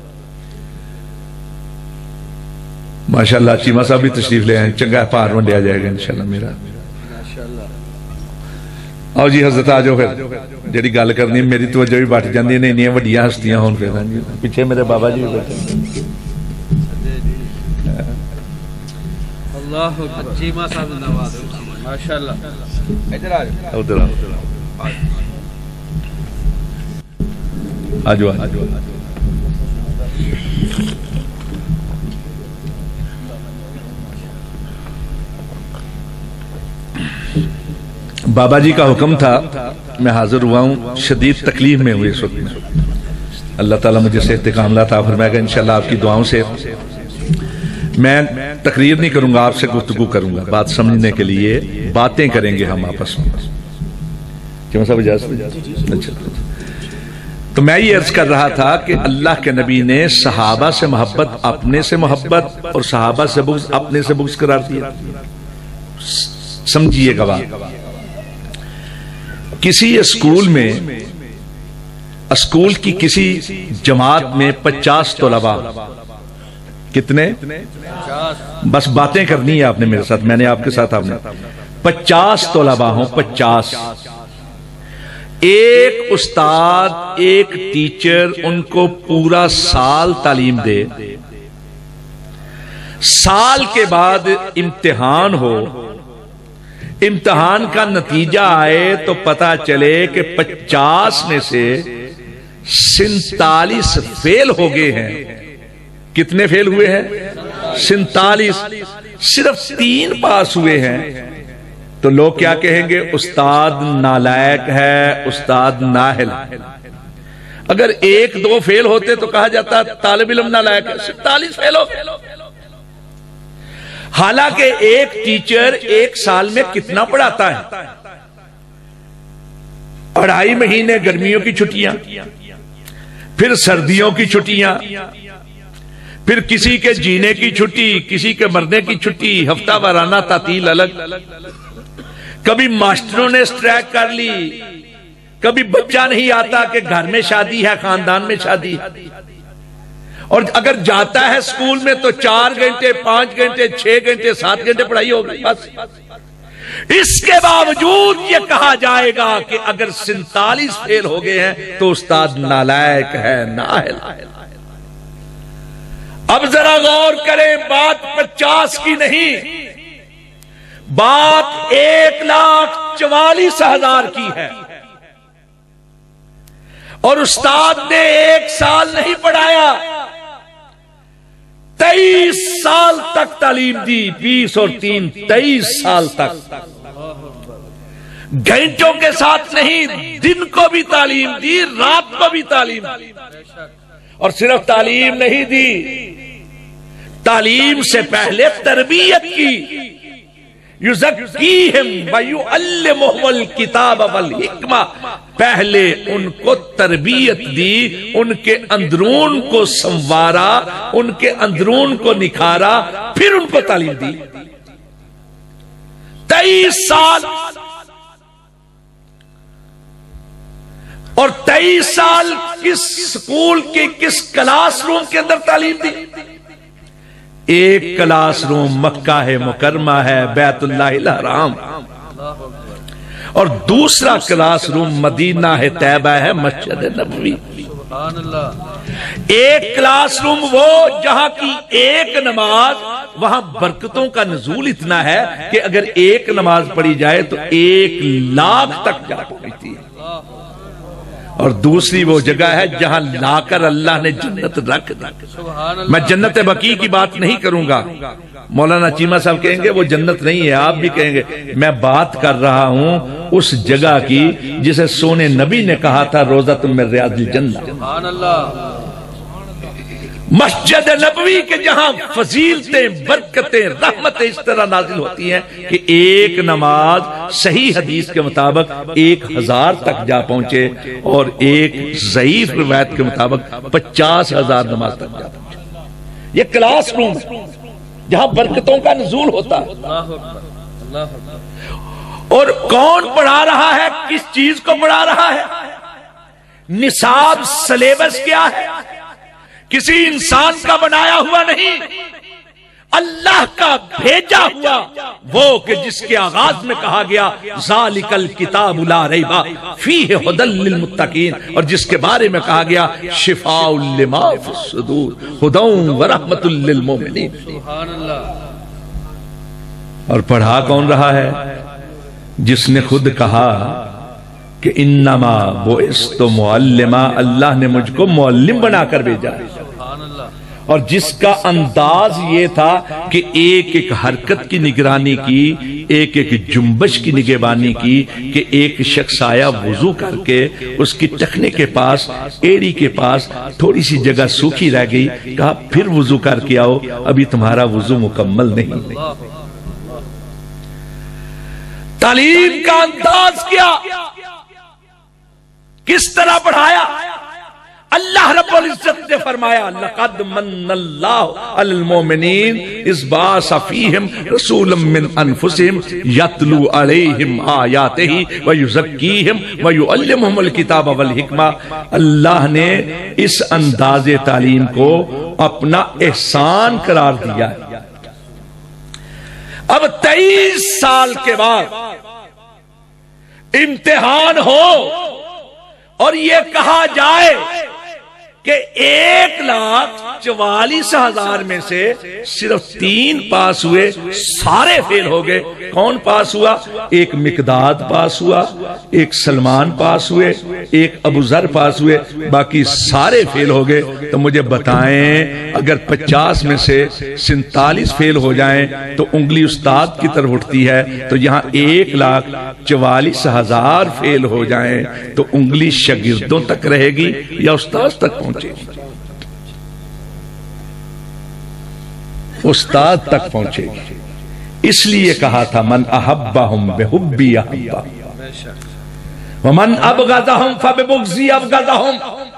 ماشاءاللہ چیمہ صاحب بھی تشریف لے آئیں، چنگا پار ونڈیا جائے گا انشاءاللہ میرا. آؤ جی حضرت آ جاؤ. پھر جڑی گل کرنی میری توجہ بھی بٹ جاندی نے، انیاں وڈیاں ہستیاں ہون. پھر پیچھے میرے بابا جی بھی بیٹھے. اللہ اکبر. چیمہ صاحب نواز ماشاءاللہ. ادھر آ جاؤ، ادھر آ جاؤ. بابا جی کا حکم تھا، میں حاضر ہوا ہوں. شدید تکلیف میں ہوئے اس وقت میں. اللہ تعالیٰ مجھے صحت کاملہ عطا فرمائے گا انشاءاللہ آپ کی دعاؤں سے. میں تقریر نہیں کروں گا، آپ سے گفتگو کروں گا، بات سمجھنے کے لیے باتیں کریں گے ہم آپس میں. کیوں صاحب اجازت؟ اچھا. تو میں یہ عرض کر رہا تھا کہ اللہ کے نبی نے صحابہ سے محبت اپنے سے محبت اور صحابہ سے بغض اپنے سے بغض قرار دیا. سمجھیے گا بات. کسی اسکول میں، اسکول کی کسی جماعت میں 50 طلباء، کتنے؟ بس باتیں کرنی ہے آپ نے میرے ساتھ، میں نے آپ کے ساتھ. آپ نے 50 طلباء ہوں، 50. ایک استاد، ایک ٹیچر ان کو پورا سال تعلیم دے، سال کے بعد امتحان ہو، امتحان کا نتیجہ آئے تو پتا چلے کہ 50 میں سے 47 فیل ہو گئے ہیں. کتنے فیل ہوئے ہیں؟ 47. صرف 3 پاس ہوئے ہیں. تو لوگ کیا کہیں گے؟ استاد نالائق ہے، استاد نااہل. اگر 1-2 فیل ہوتے تو کہا جاتا طالب علم نالائق ہے. 47 فیل ہو گئے. حالانکہ ایک ٹیچر ایک سال میں کتنا پڑھاتا ہے؟ 2.5 مہینے گرمیوں کی چھٹیاں، پھر سردیوں کی چھٹیاں، پھر کسی کے جینے کی چھٹی، کسی کے مرنے کی چھٹی، ہفتہ وارانہ تعطیل الگ. کبھی ماسٹروں نے اسٹرائک کر لی، کبھی بچہ نہیں آتا کہ گھر میں شادی ہے، خاندان میں شادی ہے. اور اگر جاتا ہے اسکول میں تو 4 گھنٹے، 5 گھنٹے، 6 گھنٹے، 7 گھنٹے پڑھائی ہوگی بس. اس کے باوجود یہ کہا جائے گا کہ اگر 47 فیل ہو گئے ہیں تو استاد نالائق ہے، نااہل. اب ذرا غور کریں، بات 50 کی نہیں، بات 1,44,000 کی ہے. اور استاد نے 1 سال نہیں پڑھایا، 23 سال تک تعلیم دی. 20 اور 3 23 سال تک. گھنٹوں کے ساتھ نہیں، دن کو بھی تعلیم دی، رات کو بھی تعلیم دی. اور صرف تعلیم نہیں دی، تعلیم سے پہلے تربیت کی. یزکیہم ویعلمہم الکتاب والحکمہ. پہلے ان کو تربیت دی، ان کے اندرون کو سنوارا، ان کے اندرون کو نکھارا، پھر ان کو تعلیم دی. 23 سال. اور 23 سال کس سکول کے کس کلاس روم کے اندر تعلیم دی؟ ایک کلاس روم مکہ ہے مکرمہ ہے، بیت اللہ الحرام، اور دوسرا کلاس روم مدینہ ہے، طیبہ ہے، مسجد نبوی. ایک کلاس روم وہ جہاں کی ایک نماز، وہاں برکتوں کا نزول اتنا ہے کہ اگر ایک نماز پڑھی جائے تو 1,00,000 تک جا پہنچتی ہے. اور دوسری وہ جگہ ہے جہاں لا کر اللہ نے جنت رکھ دی. میں جنت بقیع کی بات نہیں کروں گا، مولانا چیمہ صاحب کہیں گے وہ جنت نہیں ہے، آپ بھی کہیں گے. میں بات کر رہا ہوں اس جگہ کی جسے سونے نبی نے کہا تھا روضۃ من ریاض الجنہ. مسجد نبوی کے جہاں فضیلتیں، برکتیں، رحمتیں اس طرح نازل ہوتی ہیں کہ ایک نماز صحیح حدیث کے مطابق 1,000 تک جا پہنچے، اور ایک ضعیف روایت کے مطابق 50,000 نماز تک جا پہنچے. یہ کلاس روم جہاں برکتوں کا نزول ہوتا ہے. اور کون پڑھا رہا ہے؟ کس چیز کو پڑھا رہا ہے؟ نصاب سلیبس کیا ہے؟ کسی انسان کا بنایا ہوا نہیں، اللہ کا بھیجا ہوا وہ کہ جس کے آغاز میں کہا گیا ذالک الکتاب لا ریب فیہ ھدی للمتقین، اور جس کے بارے میں کہا گیا شفاء لما فی الصدور ھدی ورحمۃ للمؤمنین. اور پڑھا کون رہا ہے؟ جس نے خود کہا کہ انما بعثت معلما، اللہ نے مجھ کو معلم بنا کر بھیجا ہے. اور جس کا انداز یہ تھا کہ ایک ایک حرکت کی نگرانی کی، ایک ایک جنبش کی نگہبانی کی، کہ ایک شخص آیا وضو کر کے اس کی ٹخنے کے پاس، ایڑی کے پاس تھوڑی سی جگہ سوکھی رہ گئی، کہا پھر وضو کر کے آؤ، ابھی تمہارا وضو مکمل نہیں۔ تعلیم کا انداز کیا، کس طرح پڑھایا؟ اللہ رب العزت نے فرمایا لقد من اللہ علی المؤمنین اذ بعث فیہم رسولا من انفسہم یتلو علیہم آیاتہ ویزکیہم ویعلمہم الکتاب والحکمہ۔ اللہ نے اس انداز تعلیم کو اپنا احسان قرار دیا۔ اب 23 سال کے بعد امتحان ہو اور یہ کہا جائے کہ 1,44,000 میں سے صرف 3 پاس ہوئے، سارے فیل ہو گئے۔ کون پاس ہوا؟ ایک مقداد پاس ہوا، ایک سلمان پاس ہوئے، ایک ابو ذر پاس ہوئے، باقی سارے فیل ہو گئے۔ تو مجھے بتائیں اگر 50 میں سے 47 فیل ہو جائیں تو انگلی استاد کی طرف اٹھتی ہے، تو یہاں 1,44,000 فیل ہو جائیں تو انگلی شاگردوں تک رہے گی یا استاد تک پہنچے گی؟ استاد تک پہنچے گی۔ اس لیے کہا تھا من احبہم بحبی احبہ ومن ابغضہم فببغضی ابغضہم۔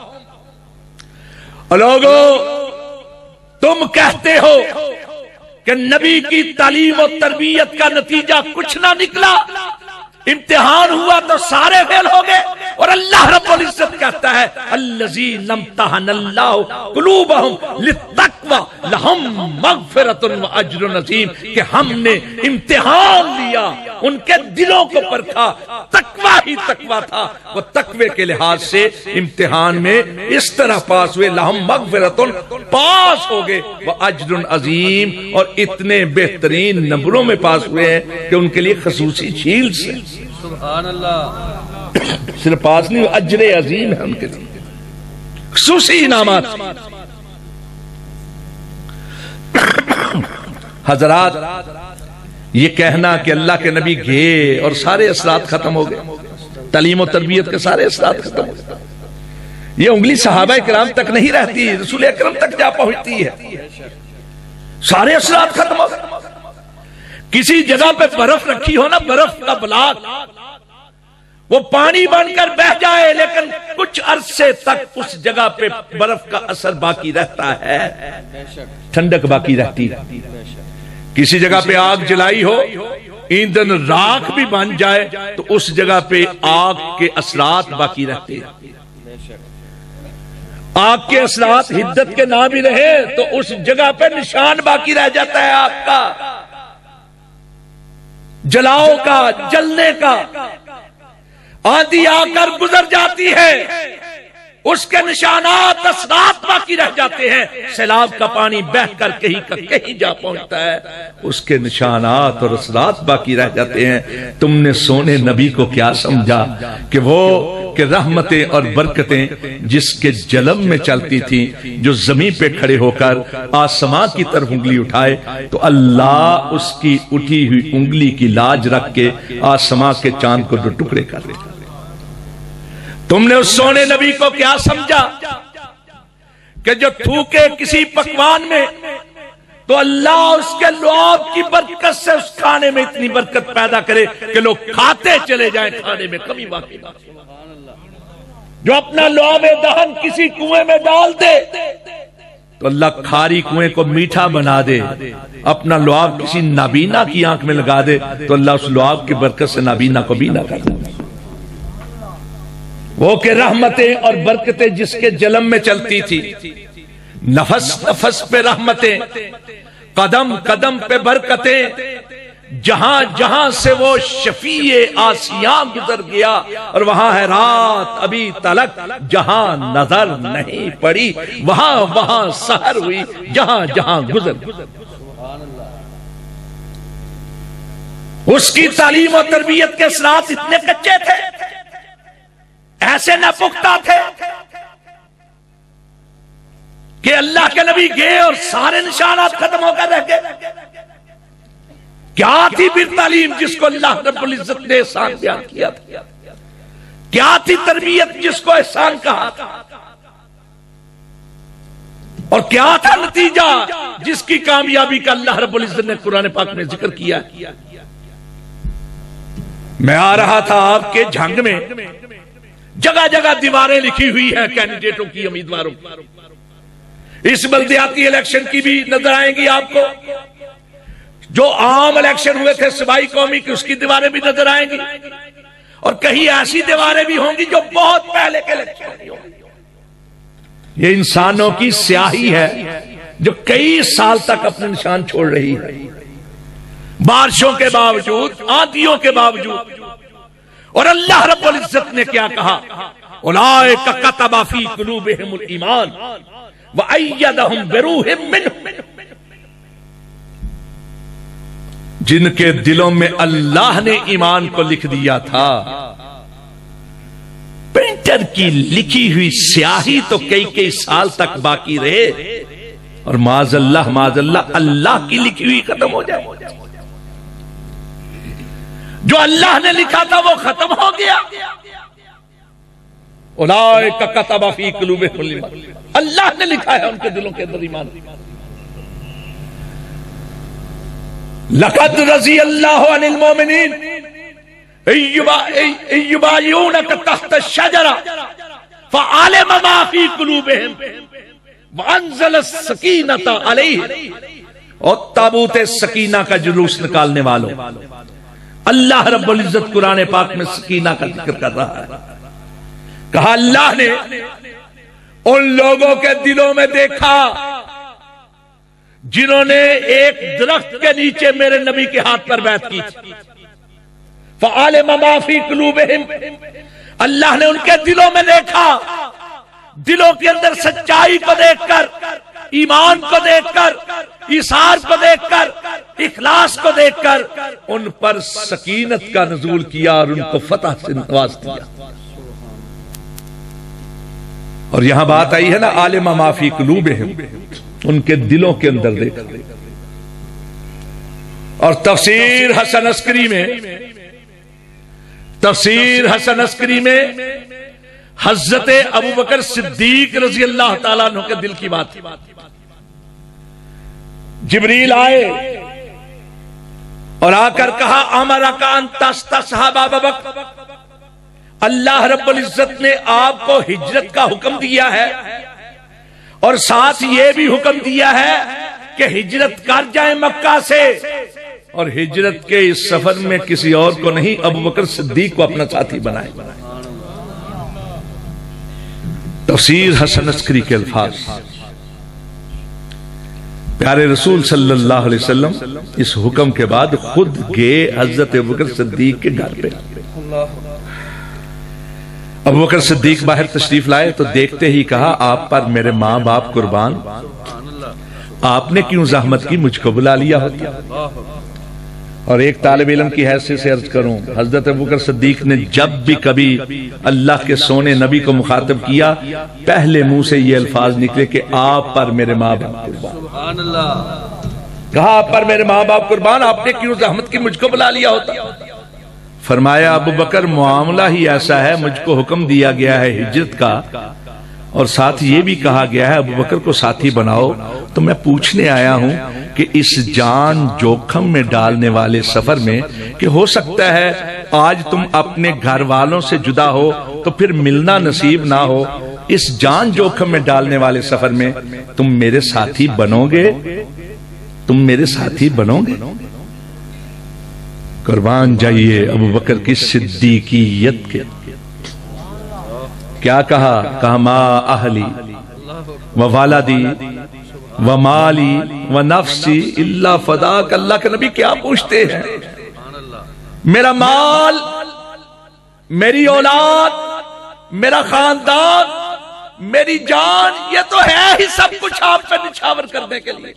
لوگو تم کہتے ہو کہ نبی کی تعلیم و تربیت کا نتیجہ کچھ نہ نکلا، امتحان ہوا تو سارے فیل ہو گئے، اور اللہ رب العزت کہتا ہے الذین امتحن اللہ قلوبہم للتقوی لہم مغفرۃ واجر عظیم، کہ ہم نے امتحان لیا، ان کے دلوں کو پرکھا، تقوی ہی تقوی تھا، وہ تقوی کے لحاظ سے امتحان میں اس طرح پاس ہوئے، لہم مغفرۃ پاس ہو گئے، واجر عظیم، اور اتنے بہترین نمبروں میں پاس ہوئے ہیں کہ ان کے لیے خصوصی شیلڈز ہیں۔ سبحان اللہ، صرف پاس نہیں، اجر عظیم ہے ان کے لیے، خصوصی انعامات۔ حضرات یہ کہنا کہ اللہ کے نبی گئے اور سارے اثرات ختم ہو گئے، تعلیم و تربیت کے سارے اثرات ختم ہو گئے، یہ انگلی صحابہ کرام تک نہیں رہتی، رسول اکرم تک جا پہنچتی ہے، سارے اثرات ختم ہو گئے۔ کسی جگہ پہ برف رکھی ہو نا، برف کا بلاک، وہ پانی بن کر بہ جائے لیکن کچھ عرصے تک اس جگہ پہ برف کا اثر باقی رہتا ہے، ٹھنڈک باقی رہتی ہے۔ کسی جگہ پہ آگ جلائی ہو، ایندھن راکھ بھی بن جائے تو اس جگہ پہ آگ کے اثرات باقی رہتے ہیں۔ آگ کے اثرات حدت کے نہ بھی رہے تو اس جگہ پہ نشان باقی رہ جاتا ہے آگ کا، جلاؤ کا، جلنے کا۔ آندھی آ کر گزر جاتی ہے، اس کے نشانات اثرات باقی رہ جاتے ہیں، سیلاب کا پانی بہ کر کہیں کا کہیں جا پہنچتا ہے، اس کے نشانات اور اثرات باقی رہ جاتے ہیں۔ تم نے سونے نبی کو کیا سمجھا کہ وہ کہ رحمتیں اور برکتیں جس کے جلم میں چلتی تھی، جو زمین پہ کھڑے ہو کر آسمان کی طرف انگلی اٹھائے تو اللہ اس کی اٹھی ہوئی انگلی کی لاج رکھ کے آسمان کے چاند کو 2 ٹکڑے کر دے۔ تم نے اس سونے نبی کو کیا سمجھا کہ جو تھوکے کسی پکوان میں تو اللہ اس کے لعاب کی برکت سے اس کھانے میں اتنی برکت پیدا کرے کہ لوگ کھاتے چلے جائیں، کھانے میں کمی باقی نہ۔ جو اپنا لعاب دہن کسی کنویں میں ڈال دے تو اللہ کھاری کنویں کو میٹھا بنا دے، اپنا لعاب کسی نابینا کی آنکھ میں لگا دے تو اللہ اس لعاب کی برکت سے نابینا کو بینا کر دے۔ وہ کہ رحمتیں اور برکتیں جس کے جلم میں چلتی تھی، نفس نفس پہ رحمتیں، قدم قدم پہ برکتیں، جہاں جہاں سے وہ شفیع آسیاں گزر گیا، اور وہاں ہے رات ابھی تلک جہاں نظر نہیں پڑی، وہاں وہاں سحر ہوئی جہاں جہاں گزر گیا۔ اس کی تعلیم و تربیت کے اثرات اتنے کچے تھے، ایسے نہ پختہ تھے کہ اللہ کے نبی گئے اور سارے نشانات ختم ہو کر رہ گئے؟ کیا تھی پھر تعلیم جس کو اللہ رب العزت نے احسان بیان کیا تھا؟ کیا تھی تربیت جس کو احسان کہا تھا؟ اور کیا تھا نتیجہ جس کی کامیابی کا اللہ رب العزت نے قرآن پاک میں ذکر کیا؟ میں آ رہا تھا آپ کے جھنگ میں، جگہ جگہ دیواریں لکھی ہوئی ہیں کینڈیڈیٹوں کی، امیدواروں کی۔ اس بلدیاتی الیکشن کی بھی نظر آئیں گی آپ کو، جو عام الیکشن ہوئے تھے صوبائی قومی کی، اس کی دیواریں بھی نظر آئیں گی، اور کہیں ایسی دیواریں بھی ہوں گی جو بہت پہلے کے الیکشن ہوں گی۔ یہ انسانوں کی سیاہی ہے جو کئی سال تک اپنے نشان چھوڑ رہی ہے، بارشوں کے باوجود، آندھیوں کے باوجود۔ اور اللہ رب العزت نے کیا کہا؟ اولئک کتب فی قلوبہم الایمان وأیدہم بروح منہ، جن کے دلوں میں اللہ نے ایمان کو لکھ دیا تھا۔ پرنٹر کی لکھی ہوئی سیاہی تو کئی سال تک باقی رہے، اور معاذ اللہ اللہ کی لکھی ہوئی ختم ہو جائے۔ جو اللہ نے لکھا تھا وہ ختم ہو گیا۔ اولئک کتب فی قلوبہم الایمان، اللہ نے لکھا ہے ان کے دلوں کے اندر ایمان۔ لقد رضی اللہ عن المؤمنین یبایعونک تحت الشجرہ فعلم ما فی قلوبہم وانزل السکینۃ علیہم۔ اور تابوت سکینہ کا جلوس نکالنے والوں، اللہ رب العزت قرآن پاک میں سکینہ کا ذکر کر رہا ہے۔ کہا اللہ نے ان لوگوں کے دلوں میں دیکھا جنہوں نے ایک درخت کے نیچے میرے نبی کے ہاتھ پر بیعت کی تھی۔ فعلم ما فی قلوبہم، اللہ نے ان کے دلوں میں دیکھا، دلوں کے اندر سچائی کو دیکھ کر، ایمان کو دیکھ کر، ایثار کو دیکھ کر، اخلاص کو دیکھ کر ان پر سکینت کا نزول کیا اور ان کو فتح سے نواز دیا۔ اور یہاں بات آئی ہے نا عالم ما فی قلوبہم، ان کے دلوں کے اندر دیکھا۔ اور تفسیر حسن عسکری میں حضرت ابوبکر صدیق رضی اللہ تعالیٰ عنہ کے دل کی بات، جبریل آئے اور آ کر کہا امرک ان تستصحب ابا بکر، اللہ رب العزت نے آپ کو ہجرت کا حکم دیا ہے، اور ساتھ یہ بھی حکم دیا ہے کہ ہجرت کر جائیں مکہ سے، اور ہجرت کے اس سفر میں کسی اور کو نہیں، ابوبکر صدیق کو اپنا ساتھی بنائے۔ تفسیر حسن عسکری کے الفاظ، پیارے رسول صلی اللہ علیہ وسلم اس حکم کے بعد خود گئے حضرت ابوبکر صدیق کے گھر پہ۔ ابوبکر صدیق باہر تشریف لائے تو دیکھتے ہی کہا آپ پر میرے ماں باپ قربان، آپ نے کیوں زحمت کی، مجھ کو بلا لیا ہوتا۔ اور ایک طالب علم کی حیثیت سے عرض کروں، حضرت ابوبکر صدیق نے جب بھی کبھی اللہ کے سونے نبی کو مخاطب کیا، پہلے منہ سے یہ الفاظ نکلے کہ آپ پر میرے ماں باپ قربان۔ کہا آپ پر میرے ماں باپ قربان، آپ نے کیوں زحمت کی، مجھ کو بلا لیا ہوتا۔ فرمایا ابوبکر معاملہ ہی ایسا ہے، مجھ کو حکم دیا گیا ہے ہجرت کا، اور ساتھ یہ بھی کہا گیا ہے ابوبکر کو ساتھی بناؤ، تو میں پوچھنے آیا ہوں کہ اس جان جوخم میں ڈالنے والے سفر میں، کہ ہو سکتا ہے آج تم اپنے گھر والوں سے جدا ہو تو پھر ملنا نصیب نہ ہو، اس جان جوخم میں ڈالنے والے سفر میں تم میرے ساتھی بنو گے؟ تم میرے ساتھی بنو گے؟ قربان جائیے ابوبکر کی صدیقیت کے۔ کیا کہا ما اہلی و والدی و مالی و نفسی الا فداک۔ اللہ کے نبی کیا پوچھتے ہیں؟ میرا مال، میری اولاد، میرا خاندان، میری جان، یہ تو ہے ہی سب کچھ آپ پہ نچھاور کرنے کے لیے۔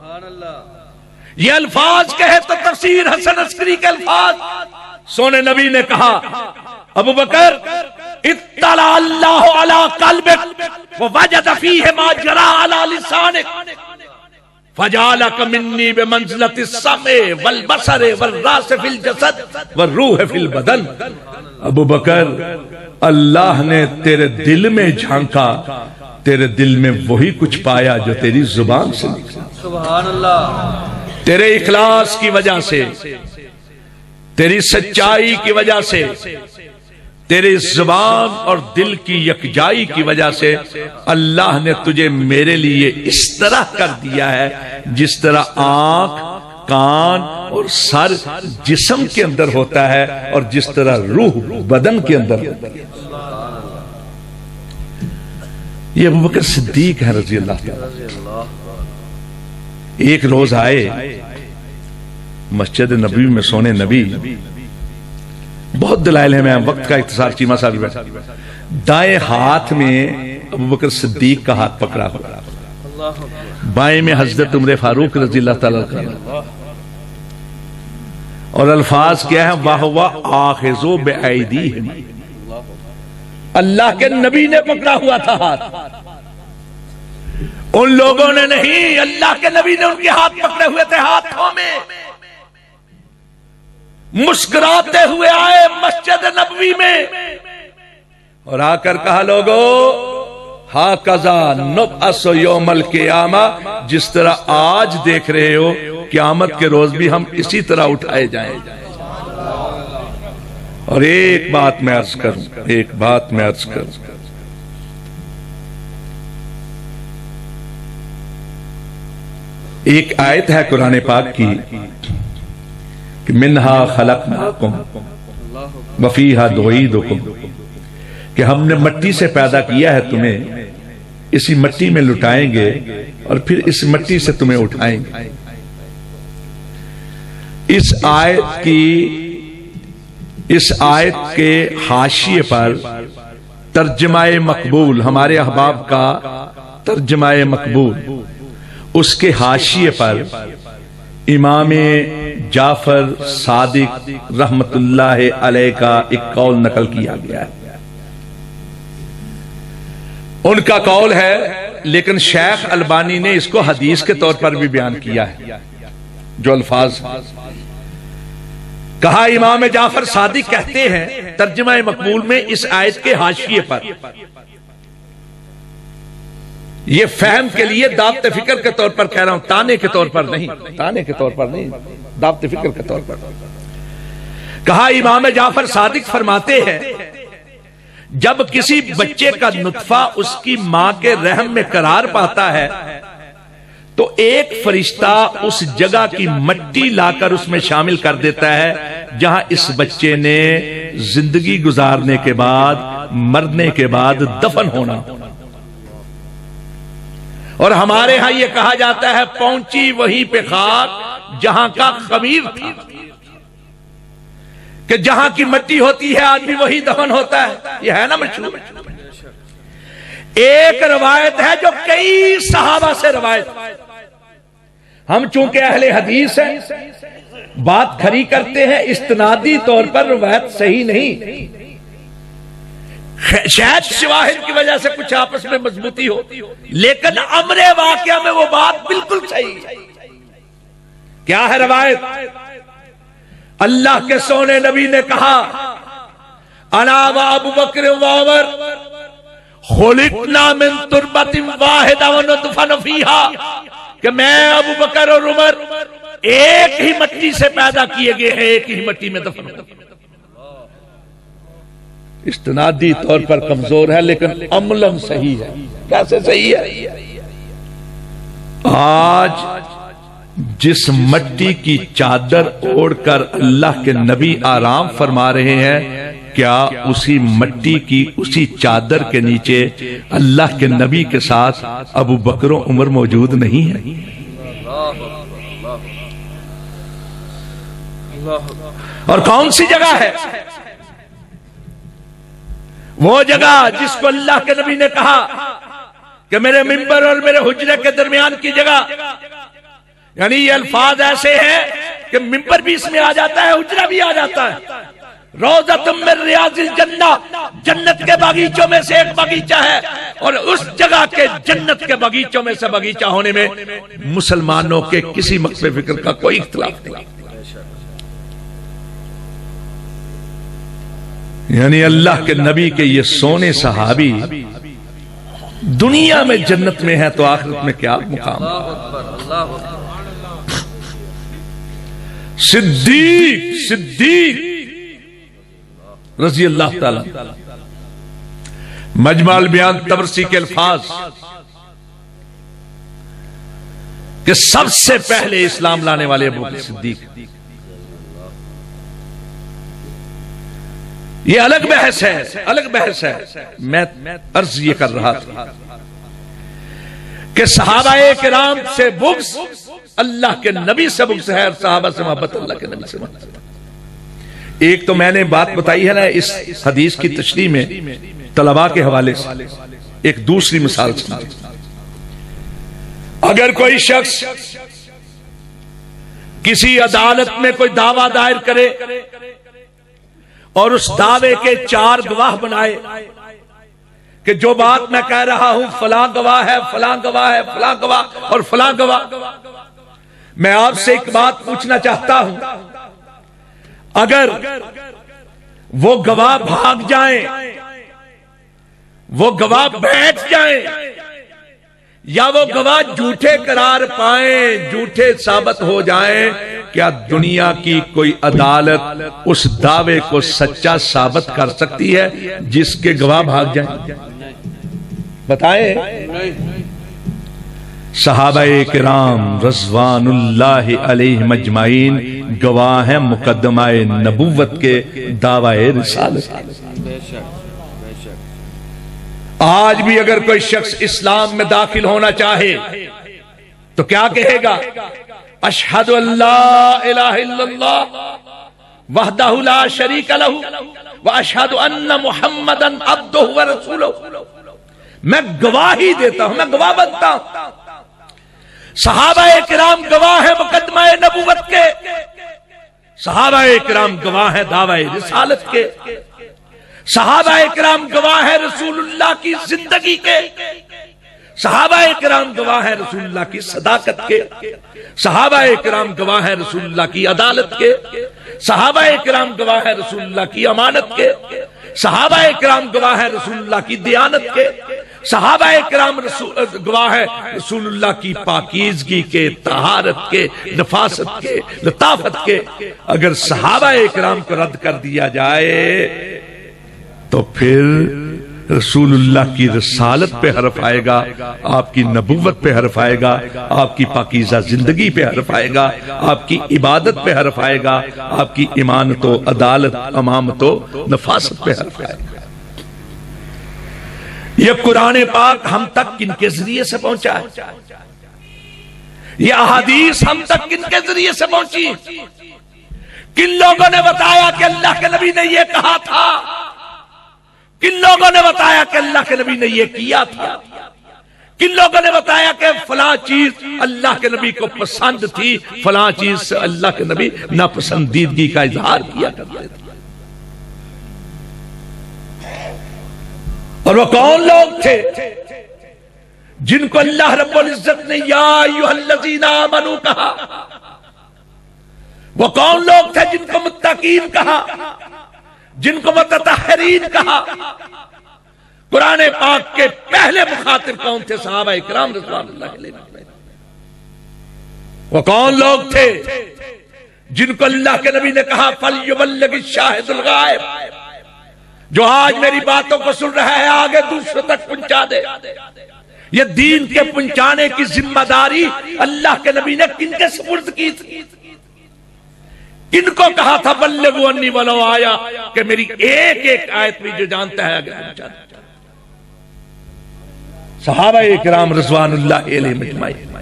یہ الفاظ کہے تو تفسیر حسن عسکری کے الفاظ، سونے نبی نے کہا ابوبکر اطلع اللہ علی قلبک ووجد فیہ ما جرى علی لسانک فجعلک منی بمنزلۃ السمع والبصر والراس فی الجسد والروح فی البدن۔ ابو بکر، اللہ نے تیرے دل میں جھانکا، تیرے دل میں وہی کچھ پایا جو تیری زبان سے نکلا۔ سبحان اللہ۔ تیرے اخلاص کی وجہ سے، تیری سچائی کی وجہ سے، تیرے زبان اور دل کی یکجائی کی وجہ سے اللہ نے تجھے میرے لیے اس طرح کر دیا ہے جس طرح آنکھ، کان اور سر جسم کے اندر ہوتا ہے اور جس طرح روح بدن کے اندر ہوتا ہے۔ یہ ابو بکر صدیق ہے رضی اللہ تعالیٰ۔ ایک روز آئے مسجد نبوی میں سونے نبی، بہت دلائل ہیں، میں وقت کا اختصار چیمہ صاحب بیٹھا، دائیں ہاتھ میں ابو بکر صدیق کا ہاتھ پکڑا ہوا، بائیں میں حضرت عمر فاروق رضی اللہ تعالیٰ عنہ، اور الفاظ کیا ہے؟ وَهُوَ آخِذُ بِأَيْدِيهِمْ، اللہ کے نبی نے پکڑا ہوا تھا ہاتھ، ان لوگوں نے نہیں، اللہ کے نبی نے ان کے ہاتھ پکڑے ہوئے تھے ہاتھوں میں۔ مسکراتے ہوئے آئے مسجد نبوی میں اور آ کر کہا لوگو هَكَذَا نُبْعَثُ يَوْمَ الْقِيَامَةِ، جس طرح آج دیکھ رہے ہو قیامت کے روز بھی ہم اسی طرح اٹھائے جائیں۔ اور ایک بات میں عرض کروں، ایک آیت ہے قرآن پاک کی کہ منہا خلقناکم وفیہا نعیدکم، کہ ہم نے مٹی سے پیدا کیا ہے تمہیں، اسی مٹی میں لٹائیں گے اور پھر اس مٹی سے تمہیں اٹھائیں گے۔ اس آیت کے حاشیے پر ترجمہ مقبول، ہمارے احباب کا ترجمہ مقبول، اس کے حاشیے پر امام جعفر صادق رحمت اللہ علیہ کا ایک قول نقل کیا گیا ہے۔ ان کا قول ہے، لیکن شیخ البانی نے اس کو حدیث کے طور پر بھی بیان کیا ہے۔ جو الفاظ کہا امام جعفر صادق کہتے ہیں ترجمہ مقبول میں اس آیت کے حاشیے پر، یہ فہم کے لیے دعوت فکر کے طور پر کہہ رہا ہوں، تانے کے طور پر نہیں، دعوت فکر کے طور پر کہا امام جعفر صادق فرماتے ہیں جب کسی بچے کا نطفہ اس کی ماں کے رحم میں قرار پاتا ہے تو ایک فرشتہ اس جگہ کی مٹی لا کر اس میں شامل کر دیتا ہے جہاں اس بچے نے زندگی گزارنے کے بعد، مرنے کے بعد دفن ہونا۔ اور ہمارے ہاں یہ کہا جاتا ہے پہنچی وہیں پہ خاک جہاں کا خمیر تھا، کہ جہاں کی مٹی ہوتی ہے آدمی وہی دفن ہوتا ہے۔ یہ ہے نا مشہور۔ ایک روایت ہے جو کئی صحابہ سے روایت، ہم چونکہ اہل حدیث ہیں بات کھری کرتے ہیں، استنادی طور پر روایت صحیح نہیں، شاید شواہد کی وجہ سے کچھ آپس میں مضبوطی ہو، لیکن امر واقعہ میں وہ بات بالکل صحیح ہے۔ کیا ہے روایت؟ اللہ کے سونے نبی نے کہا انا و ابو بکر و عمر خلقنا من تربت واحدہ وندفن فیہا، کہ میں ابو بکر اور عمر ایک ہی مٹی سے پیدا کیے گئے ہیں، ایک ہی مٹی میں دفن ہوتے ہیں۔ استنادی طور پر کمزور ہے لیکن عملاً صحیح ہے۔ کیسے صحیح ہے؟ آج جس مٹی کی چادر اوڑھ کر اللہ کے نبی آرام فرما رہے ہیں، کیا اسی مٹی کی اسی چادر کے نیچے اللہ کے نبی کے ساتھ ابو بکر و عمر موجود نہیں ہے؟ اور کون سی جگہ ہے وہ جگہ جس کو اللہ کے نبی نے کہا کہ میرے منبر اور میرے حجرے کے درمیان کی جگہ، یعنی یہ الفاظ ایسے ہیں کہ منبر بھی اس میں آ جاتا ہے، حجرہ بھی آ جاتا ہے، روضۃ من ریاض الجنہ، جنت کے باغیچوں میں سے ایک باغیچہ ہے، اور اس جگہ کے جنت کے باغیچوں میں سے باغیچہ ہونے میں مسلمانوں کے کسی مقصد فکر کا کوئی اختلاف نہیں۔ یعنی اللہ کے نبی کے یہ سونے صحابی دنیا میں جنت میں ہے تو آخرت میں کیا مقام؟ صدیق رضی اللہ تعالی، مجمع البیان تبرسی کے الفاظ کہ سب سے پہلے اسلام لانے والے ابو بکر صدیق۔ یہ الگ بحث ہے، میں عرض یہ کر رہا تھا کہ صحابہ کرام سے بغض اللہ کے نبی سے بغض ہے، اور صحابہ سے محبت اللہ کے نبی سے محبت۔ ایک تو میں نے بات بتائی ہے نا اس حدیث کی تشریح میں طلباء کے حوالے سے، ایک دوسری مثال سنا۔ اگر کوئی شخص کسی عدالت میں کوئی دعویٰ دائر کرے اور اس دعوے کے 4 گواہ بنائے کہ جو بات میں کہہ رہا ہوں فلاں گواہ ہے، فلاں گواہ ہے، فلاں گواہ اور فلاں گواہ، میں آپ سے ایک بات پوچھنا چاہتا ہوں، اگر وہ گواہ بھاگ جائیں، وہ گواہ بیٹھ جائیں، یا وہ گواہ جھوٹے قرار پائیں، جھوٹے ثابت ہو جائیں، کیا دنیا کی کوئی عدالت اس دعوے کو سچا ثابت کر سکتی ہے جس کے گواہ بھاگ جائیں؟ بتائیں۔ صحابہ کرام رضوان اللہ علیہ مجمعین گواہ ہیں مقدمہ نبوت کے دعوی رسالت۔ آج بھی اگر کوئی شخص اسلام میں داخل ہونا چاہے تو کیا کہے گا؟ اشہد ان لا الہ الا اللہ وحدہ لا شریک لہ واشہد ان محمدا عبدہ ورسولہ۔ میں گواہی دیتا ہوں، میں گواہ بنتا ہوں۔ صحابہ کرام گواہ ہیں مقدمہ نبوت کے، صحابہ کرام گواہ ہیں دعوی رسالت کے، صحابہ کرام گواہ ہیں رسول اللہ کی زندگی کے، صحابہ کرام گواہ ہیں رسول اللہ کی صداقت کے، صحابہ کرام گواہ ہیں رسول اللہ کی عدالت کے، صحابہ کرام گواہ ہیں رسول اللہ کی امانت کے، صحابہ کرام گواہ ہیں رسول اللہ کی دیانت کے، صحابہ کرام گواہ ہیں رسول اللہ کی پاکیزگی کے، طہارت کے، نفاست کے، لطافت کے۔ اگر صحابہ کرام کو رد کر دیا جائے تو پھر رسول اللہ کی رسالت پہ حرف آئے گا، آپ کی نبوت پہ حرف آئے گا، آپ کی پاکیزہ زندگی پہ حرف آئے گا، آپ کی عبادت پہ حرف آئے گا، آپ کی امانت و عدالت، امامت و نفاست پہ حرف آئے گا۔ یہ قرآن پاک ہم تک کن کے ذریعے سے پہنچا ہے؟ یہ احادیث ہم تک کن کے ذریعے سے پہنچی؟ کن لوگوں نے بتایا کہ اللہ کے نبی نے یہ کہا تھا؟ کن لوگوں نے بتایا کہ اللہ کے نبی نے یہ کیا تھا؟ کن لوگوں نے بتایا کہ فلاں چیز اللہ کے نبی کو پسند تھی، فلاں چیز سے اللہ کے نبی ناپسندیدگی کا اظہار کیا کرتے تھے؟ اور وہ کون لوگ تھے جن کو اللہ رب العزت نے یا ایھا الذین آمنوا کہا؟ وہ کون لوگ تھے جن کو متقین کہا، جن کو متطہرین کہا؟ قرآن پاک کے پہلے مخاطب کون تھے؟ صحابہ کرام رضوان اللہ علیہم۔ وہ کون لوگ تھے جن کو اللہ کے نبی نے کہا فَلْيُبَلِّغِ الشَّاهِدُ الْغَائِبَ، جو آج میری باتوں کو سن رہا ہے آگے دوسروں تک پہنچا دے۔ یہ دین کے پہنچانے کی ذمہ داری اللہ کے نبی نے کن کے سپرد کی تھی؟ کن کو کہا تھا بلغوا انی ولو آیا، کہ میری ایک ایک آیت بھی جو جانتا ہے آگے پہنچا دے۔ صحابہ کرام رضوان اللہ علیہم اجمعین۔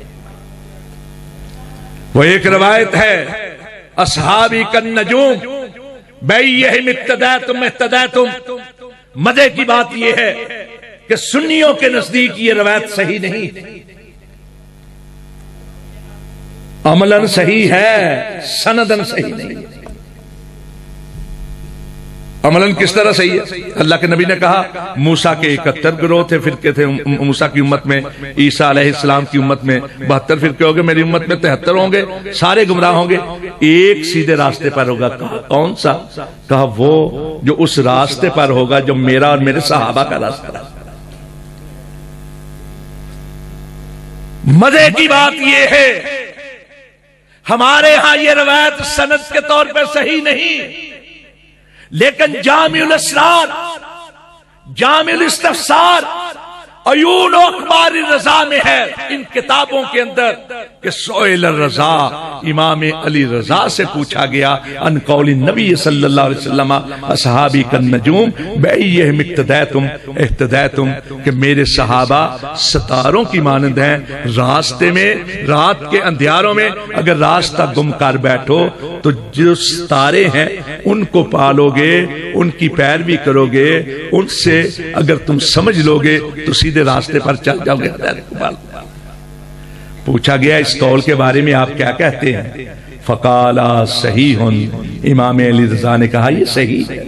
وہ ایک روایت ہے اصحابی کالنجوم بَأَيِّهِمْ اقْتَدَيْتُمْ اهْتَدَيْتُمْ۔ مزے کی بات یہ ہے کہ سنیوں کے نزدیک یہ روایت صحیح نہیں، عملاً صحیح ہے، سنداً صحیح نہیں۔ عملاً کس طرح صحیح ہے؟ اللہ کے نبی نے کہا موسیٰ کے 71 گروہ تھے، فرقے تھے موسیٰ کی امت میں، عیسیٰ علیہ السلام کی امت میں 72 فرقے ہوں گے، میری امت میں 73 ہوں گے، سارے گمراہ ہوں گے، ایک سیدھے راستے پر ہوگا۔ کہا کون سا؟ کہا وہ جو اس راستے پر ہوگا جو میرا اور میرے صحابہ کا راستہ ہے۔ مزے کی بات یہ ہے ہمارے ہاں یہ روایت سند کے طور پر صحیح نہیں، لیکن جامع الاسرار، جامع الاستفسار، عیون و اخبار رضا میں ہے ان کتابوں کے اندر کہ سئل الرضا، امام علی رضا سے پوچھا گیا ان قول نبی صلی اللہ علیہ وسلم اصحابی کالنجوم بأیہم اقتدیتم اہتدیتم، کہ میرے صحابہ ستاروں کی مانند ہیں، راستے میں رات کے اندھیاروں میں اگر راستہ گم کر بیٹھو تو جو ستارے ہیں ان کو پالو گے، ان کی پیروی کرو گے، ان سے اگر تم سمجھ لو گے تو سیدھے راستے پر چل جاؤ گے۔ پوچھا گیا اس قول کے بارے میں آپ کیا کہتے ہیں؟ فقالا صحیح، امام علی رضا نے کہا یہ صحیح ہے۔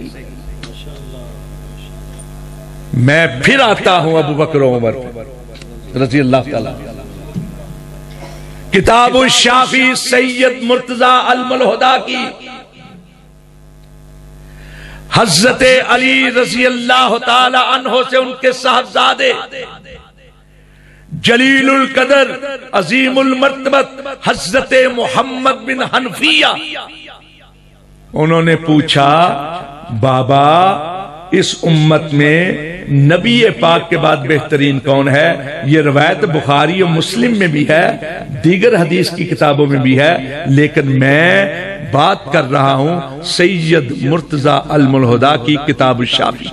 میں پھر آتا ہوں ابو بکر و عمر رضی اللہ تعالیٰ، کتاب الشافی سید مرتضی الملہدہ کی، حضرت علی رضی اللہ تعالی عنہ سے ان کے صاحبزادے جلیل القدر عظیم المرتبت حضرت محمد بن حنفیہ، انہوں نے پوچھا بابا اس امت میں نبی پاک کے بعد بہترین کون ہے؟ یہ روایت بخاری و مسلم میں بھی ہے، دیگر حدیث کی کتابوں میں بھی ہے، لیکن میں بات کر رہا ہوں سید مرتضی الملہدہ کی کتاب الشافی۔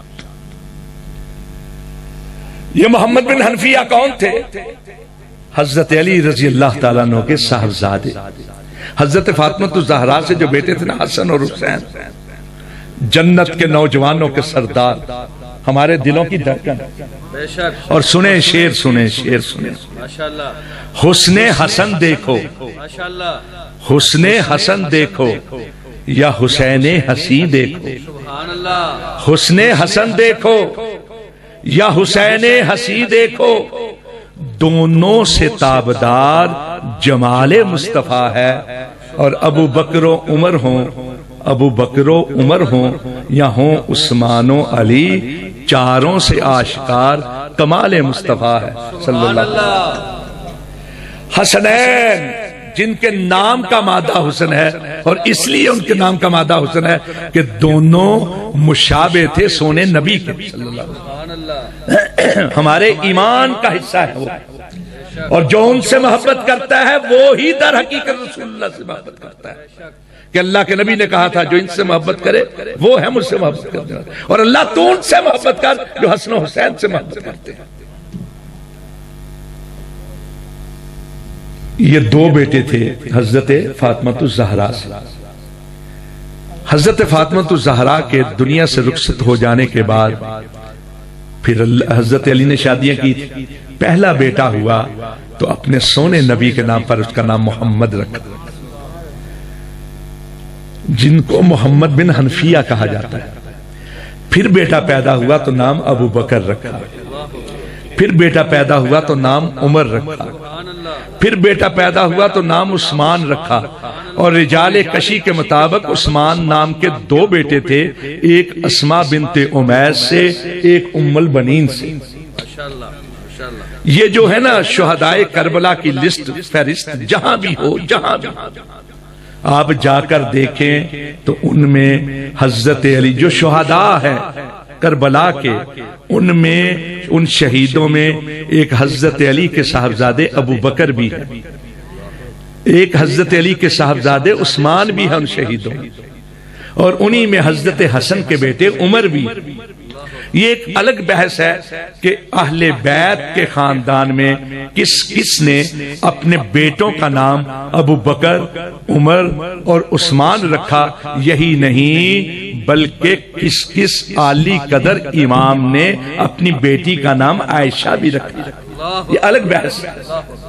یہ محمد بن حنفیہ کون تھے؟ حضرت علی رضی اللہ تعالیٰ عنہ کے صاحبزادے، حضرت فاطمہ الزہرا سے جو بیٹے تھے نا حسن اور حسین، جنت کے نوجوانوں کے سردار، ہمارے دلوں کی دھڑکن۔ اور سنیں شعر، سنیں شعر، سنیں حسن حسن دیکھو، حسن حسن دیکھو یا حسین حسین دیکھو، حسن حسن دیکھو یا حسین حسین دیکھو، دونوں سے تابدار جمال مصطفیٰ ہے۔ اور ابو بکر و عمر ہوں، ابو بکر و عمر ہوں یا ہوں عثمان و علی، چاروں سے آشکار کمال مصطفیٰ ہے صلی اللہ علیہ وسلم۔ حسنین جن کے نام کا مادہ حسن ہے، اور اس لیے ان کے نام کا مادہ حسن ہے کہ دونوں مشابہ تھے سونے نبی کے صلی اللہ علیہ وسلم، ہمارے ایمان کا حصہ ہے وہ، اور جو ان سے محبت کرتا ہے وہی در حقیقت رسول اللہ سے محبت کرتا ہے، کہ اللہ کے نبی نے کہا تھا جو ان سے محبت کرے وہ ہے مجھ سے محبت کرنے والا، اور اللہ تو ان سے محبت کر جو حسن و حسین سے محبت کرتے ہیں۔ یہ دو بیٹے تھے حضرت فاطمہ الزہرا سے۔ حضرت فاطمہ الزہرا کے دنیا سے رخصت ہو جانے کے بعد پھر حضرت علی نے شادیاں کی تھی، پہلا بیٹا ہوا تو اپنے سونے نبی کے نام پر اس کا نام محمد رکھا، جن کو محمد بن حنفیہ کہا جاتا ہے۔ پھر بیٹا پیدا ہوا تو نام ابو بکر رکھا، پھر بیٹا پیدا ہوا تو نام عمر رکھا، پھر بیٹا پیدا ہوا تو نام عثمان رکھا، اور رجال کشی کے مطابق عثمان نام کے دو بیٹے تھے، ایک اسما بنت امیس سے، ایک ام البنین سے۔ یہ جو ہے نا شہدائے کربلا کی لسٹ فہرست جہاں بھی ہو، جہاں بھی آپ جا کر دیکھیں تو ان میں حضرت علی جو شہداء ہیں کربلا کے، ان میں ان شہیدوں میں ایک حضرت علی کے صاحبزادے ابو بکر بھی ہیں، ایک حضرت علی کے صاحبزادے عثمان بھی ہیں ان شہیدوں میں، اور انہی میں حضرت حسن کے بیٹے عمر بھی۔ یہ ایک الگ بحث ہے کہ اہل بیت کے خاندان میں کس کس نے اپنے بیٹوں کا نام ابو بکر، عمر اور عثمان رکھا، یہی نہیں بلکہ کس کس عالی قدر امام نے اپنی بیٹی کا نام عائشہ بھی رکھا، یہ الگ بحث ہے۔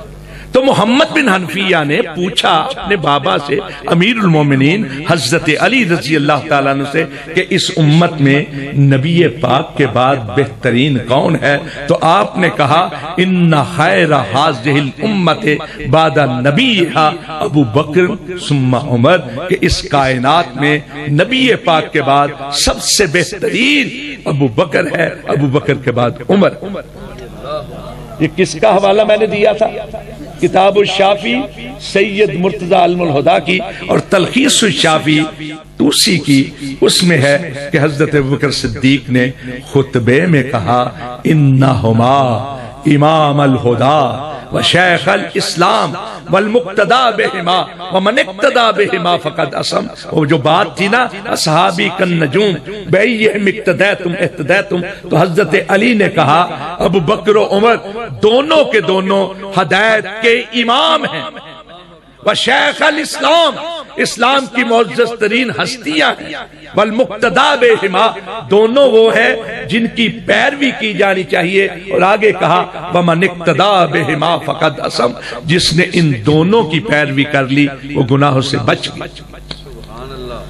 تو محمد بن حنفیہ نے پوچھا اپنے بابا سے امیر المومنین حضرت علی رضی اللہ تعالیٰ عنہ سے کہ اس امت میں نبی پاک کے بعد بہترین کون ہے؟ تو آپ نے کہا ان خیر ھذہ الامت بعد نبیھا ابو بکر ثم عمر، کہ اس کائنات میں نبی پاک کے بعد سب سے بہترین ابو بکر ہے، ابو بکر کے بعد عمر۔ یہ کس کا حوالہ میں نے دیا تھا؟ کتاب الشافی سید مرتضی علم الہدا کی اور تلخیص الشافی توسی کی، اس میں ہے کہ حضرت ابوبکر صدیق نے خطبے میں کہا انہما امام الہدا وشیخ الاسلام والمقتدا بہما ومن اقتدا بہما فقد اسم۔ وہ جو بات تھی نا اصحابی کن نجوم بایہم اقتدیتم اہتدیتم، تو حضرت علی نے کہا ابو بکر و عمر دونوں کے دونوں ہدایت کے امام ہیں، وشیخ الاسلام، اسلام کی معزز ترین ہستیاں ہیں، والمقتدا بہما، دونوں وہ ہیں جن کی پیروی کی جانی چاہیے، اور آگے کہا ومن اقتدا بہما فقد اسم، جس نے ان دونوں کی پیروی کر لی وہ گناہوں سے بچ گئی۔ سبحان اللہ۔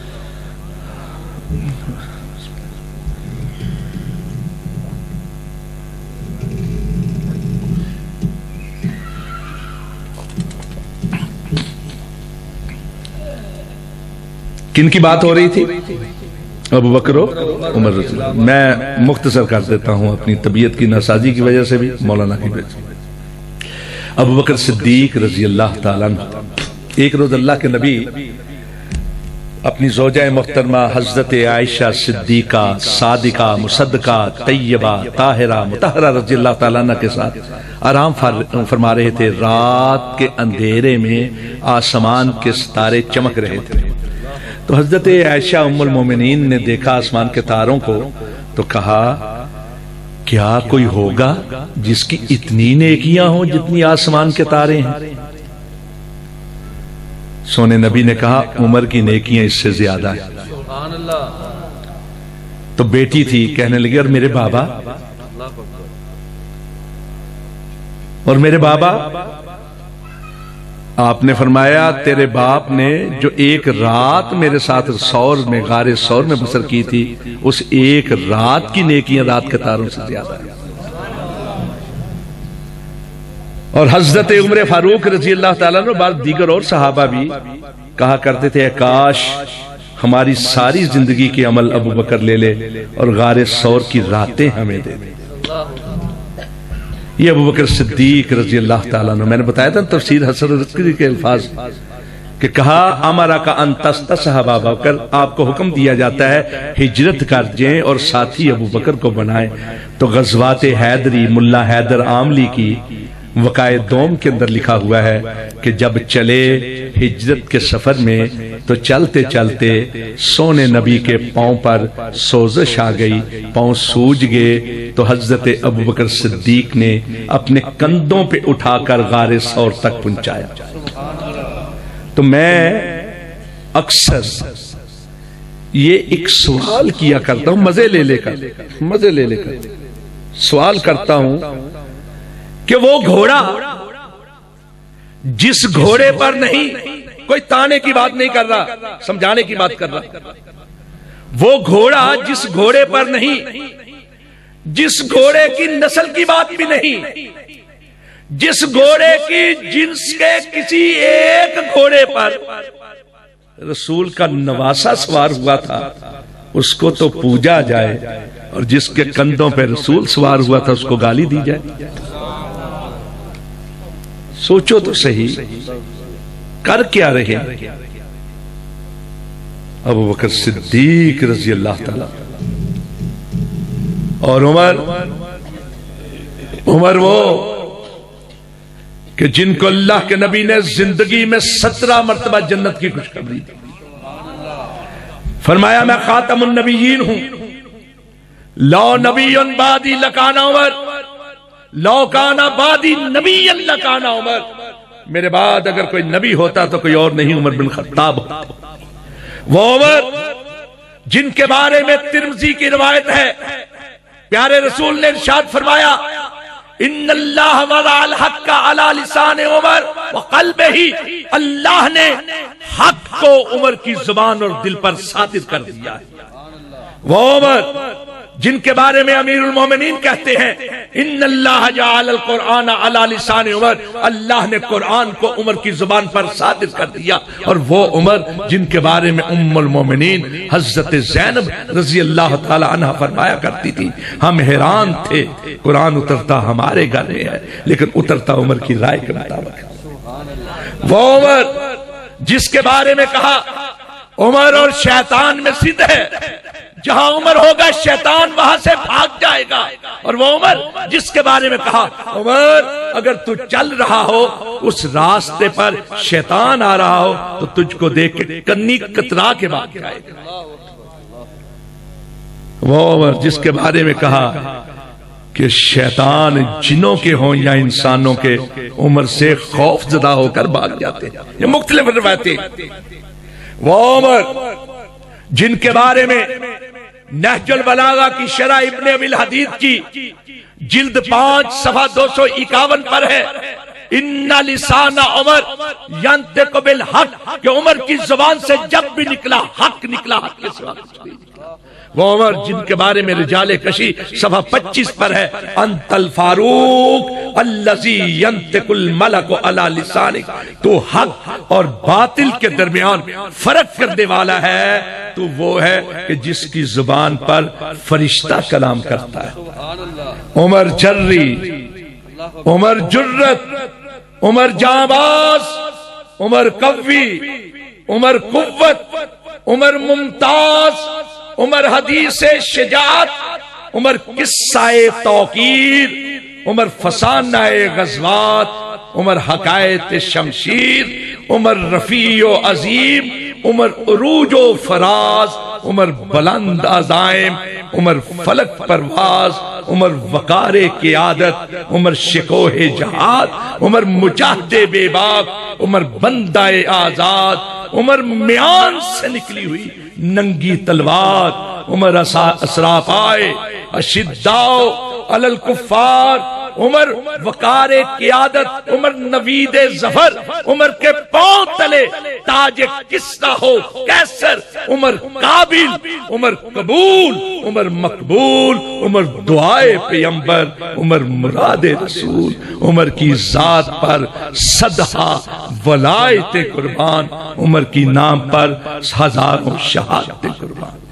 کن کی بات ہو رہی تھی؟ ابو بکر و عمر رضی اللہ۔ میں مختصر کر دیتا ہوں اپنی طبیعت کی ناسازی کی وجہ سے بھی، مولانا کی وجہ سے۔ ابو بکر صدیق رضی اللہ تعالیٰ عنہ، ایک روز اللہ کے نبی اپنی زوجہ محترمہ حضرت عائشہ صدیقہ صادقہ مصدقہ طیبہ طاہرہ مطہرہ رضی اللہ تعالیٰ عنہ کے ساتھ آرام فرما رہے تھے۔ رات کے اندھیرے میں آسمان کے ستارے چمک رہے تھے، تو حضرت عائشہ ام المومنین نے دیکھا آسمان کے تاروں کو، تو کہا کیا کوئی ہوگا جس کی اتنی نیکیاں ہوں جتنی آسمان کے تارے ہیں؟ سونے نبی نے کہا عمر کی نیکیاں اس سے زیادہ ہیں۔ سبحان اللہ۔ تو بیٹی تھی، کہنے لگی اور میرے بابا، اور میرے بابا؟ آپ نے فرمایا تیرے باپ نے جو ایک رات میرے ساتھ سور میں غار سور میں بسر کی تھی، اس ایک رات کی نیکیاں رات کے تاروں سے زیادہ ہیں۔ اور حضرت عمر فاروق رضی اللہ تعالیٰ عنہ بعض دیگر اور صحابہ بھی کہا کرتے تھے کاش ہماری ساری زندگی کے عمل ابو بکر لے لے اور غار سور کی راتیں ہمیں دے دے۔ یہ ابو بکر صدیق رضی اللہ تعالیٰ عنہ، میں نے بتایا تھا تفسیر حسن رزقی کے الفاظ کہ کہا امرا کا انتستصحب ابا بکر، آپ کو حکم دیا جاتا ہے ہجرت کر جائیں اور ساتھی ابو بکر کو بنائیں۔ تو غزوات حیدری ملا حیدر عاملی کی وقائع دوم کے اندر لکھا ہوا ہے کہ جب چلے ہجرت کے سفر میں تو چلتے چلتے سونے نبی کے پاؤں پر سوزش آ گئی، پاؤں سوج گئے، تو حضرت ابو بکر صدیق نے اپنے کندھوں پہ اٹھا کر غار سور تک پہنچایا۔ تو میں اکثر یہ ایک سوال کیا کرتا ہوں، مزے لے لے کر سوال کرتا ہوں کہ وہ گھوڑا جس گھوڑے پر نہیں، کوئی تانے کی بات نہیں کر رہا، سمجھانے کی بات کر رہا، وہ گھوڑا جس گھوڑے پر نہیں، جس گھوڑے کی نسل کی بات بھی نہیں، جس گھوڑے کی جنس کے کسی ایک گھوڑے پر رسول کا نواسا سوار ہوا تھا اس کو تو پوجا جائے، اور جس کے کندھوں پہ رسول سوار ہوا تھا اس کو گالی دی جائے۔ سوچو تو صحیح، کر کیا رہے ابو بکر صدیق رضی اللہ تعالی اور عمر وہ کہ جن کو اللہ کے نبی نے زندگی میں 17 مرتبہ جنت کی خوشخبری دی، فرمایا میں خاتم النبیین ہوں، لو نبی بعدی لکان عمر، لو کانا بعدی نبی لکان عمر، میرے بعد اگر کوئی نبی ہوتا تو کوئی اور نہیں، عمر بن خطاب ہوتا۔ وہ عمر جن کے بارے میں ترمذی کی روایت ہے، پیارے رسول نے ارشاد فرمایا ان اللہ وضع الحق علی لسان عمر وقلبہ، اللہ نے حق کو عمر کی زبان اور دل پر صادر کر دیا ہے۔ وہ عمر جن کے بارے میں امیر المومنین کہتے ہیں ان اللہ جعل القرآن علی لسان عمر، اللہ نے قرآن کو عمر کی زبان پر صادر کر دیا۔ اور وہ عمر جن کے بارے میں ام المومنین حضرت زینب رضی اللہ تعالی عنہ فرمایا کرتی تھی ہم حیران تھے قرآن اترتا ہمارے گھر میں ہے لیکن اترتا عمر کی رائے کے مطابق ہے۔ وہ عمر جس کے بارے میں کہا عمر اور شیطان میں صد ہے، جہاں عمر ہوگا شیطان وہاں سے بھاگ جائے گا۔ اور وہ عمر جس کے بارے میں کہا عمر اگر تو چل رہا ہو اس راستے پر شیطان آ رہا ہو تو تجھ کو دیکھ کے کنی کترا کے بھاگ جائے گا۔ وہ عمر جس کے بارے میں کہا کہ شیطان جنوں کے ہوں یا انسانوں کے عمر سے خوف زدہ ہو کر بھاگ جاتے ہیں۔ یہ مختلف روایتیں۔ وہ عمر جن کے بارے میں نہج البلاغہ کی شرح ابن ابی الحدید کی جلد 5 صفحہ 251 پر ہے ان لسان عمر ینطق بالحق، کہ عمر کی زبان سے جب بھی نکلا حق نکلا، حق کے سوا کچھ نہیں نکلا۔ وہ عمر جن کے بارے میں رجال کشی صفحہ 25 پر ہے انت الفاروق الذی ینطق الملک علی لسانک، تو حق اور باطل کے درمیان فرق کرنے والا ہے، تو وہ ہے کہ جس کی زبان پر فرشتہ کلام کرتا ہے۔ عمر جری، عمر جرت، عمر جانباز، عمر قوی، عمر قوت، عمر ممتاز، عمر حدیث شجاعت، عمر قصہ توقیر، عمر فسانہ غزوات، عمر حکایت شمشیر، عمر رفیع و عظیم، عمر عروج و فراز، عمر بلند عزائم، عمر فلک پرواز، عمر وقار قیادت، عمر شکوہ جہاد، عمر مجاہد بے باک، عمر بندہ آزاد، عمر میان سے نکلی ہوئی ننگی تلوار، عمر اسرا پائے اشداء علی الکفار، عمر وقار قیادت، عمر نوید ظفر، عمر کے پاؤں تلے تاج کسریٰ ہو کیسر، عمر قابل، عمر قبول، عمر مقبول، عمر دعائے پیمبر، عمر مراد رسول، عمر کی ذات پر صدحہ ولایت قربان، عمر کی نام پر ہزاروں شہادت قربان۔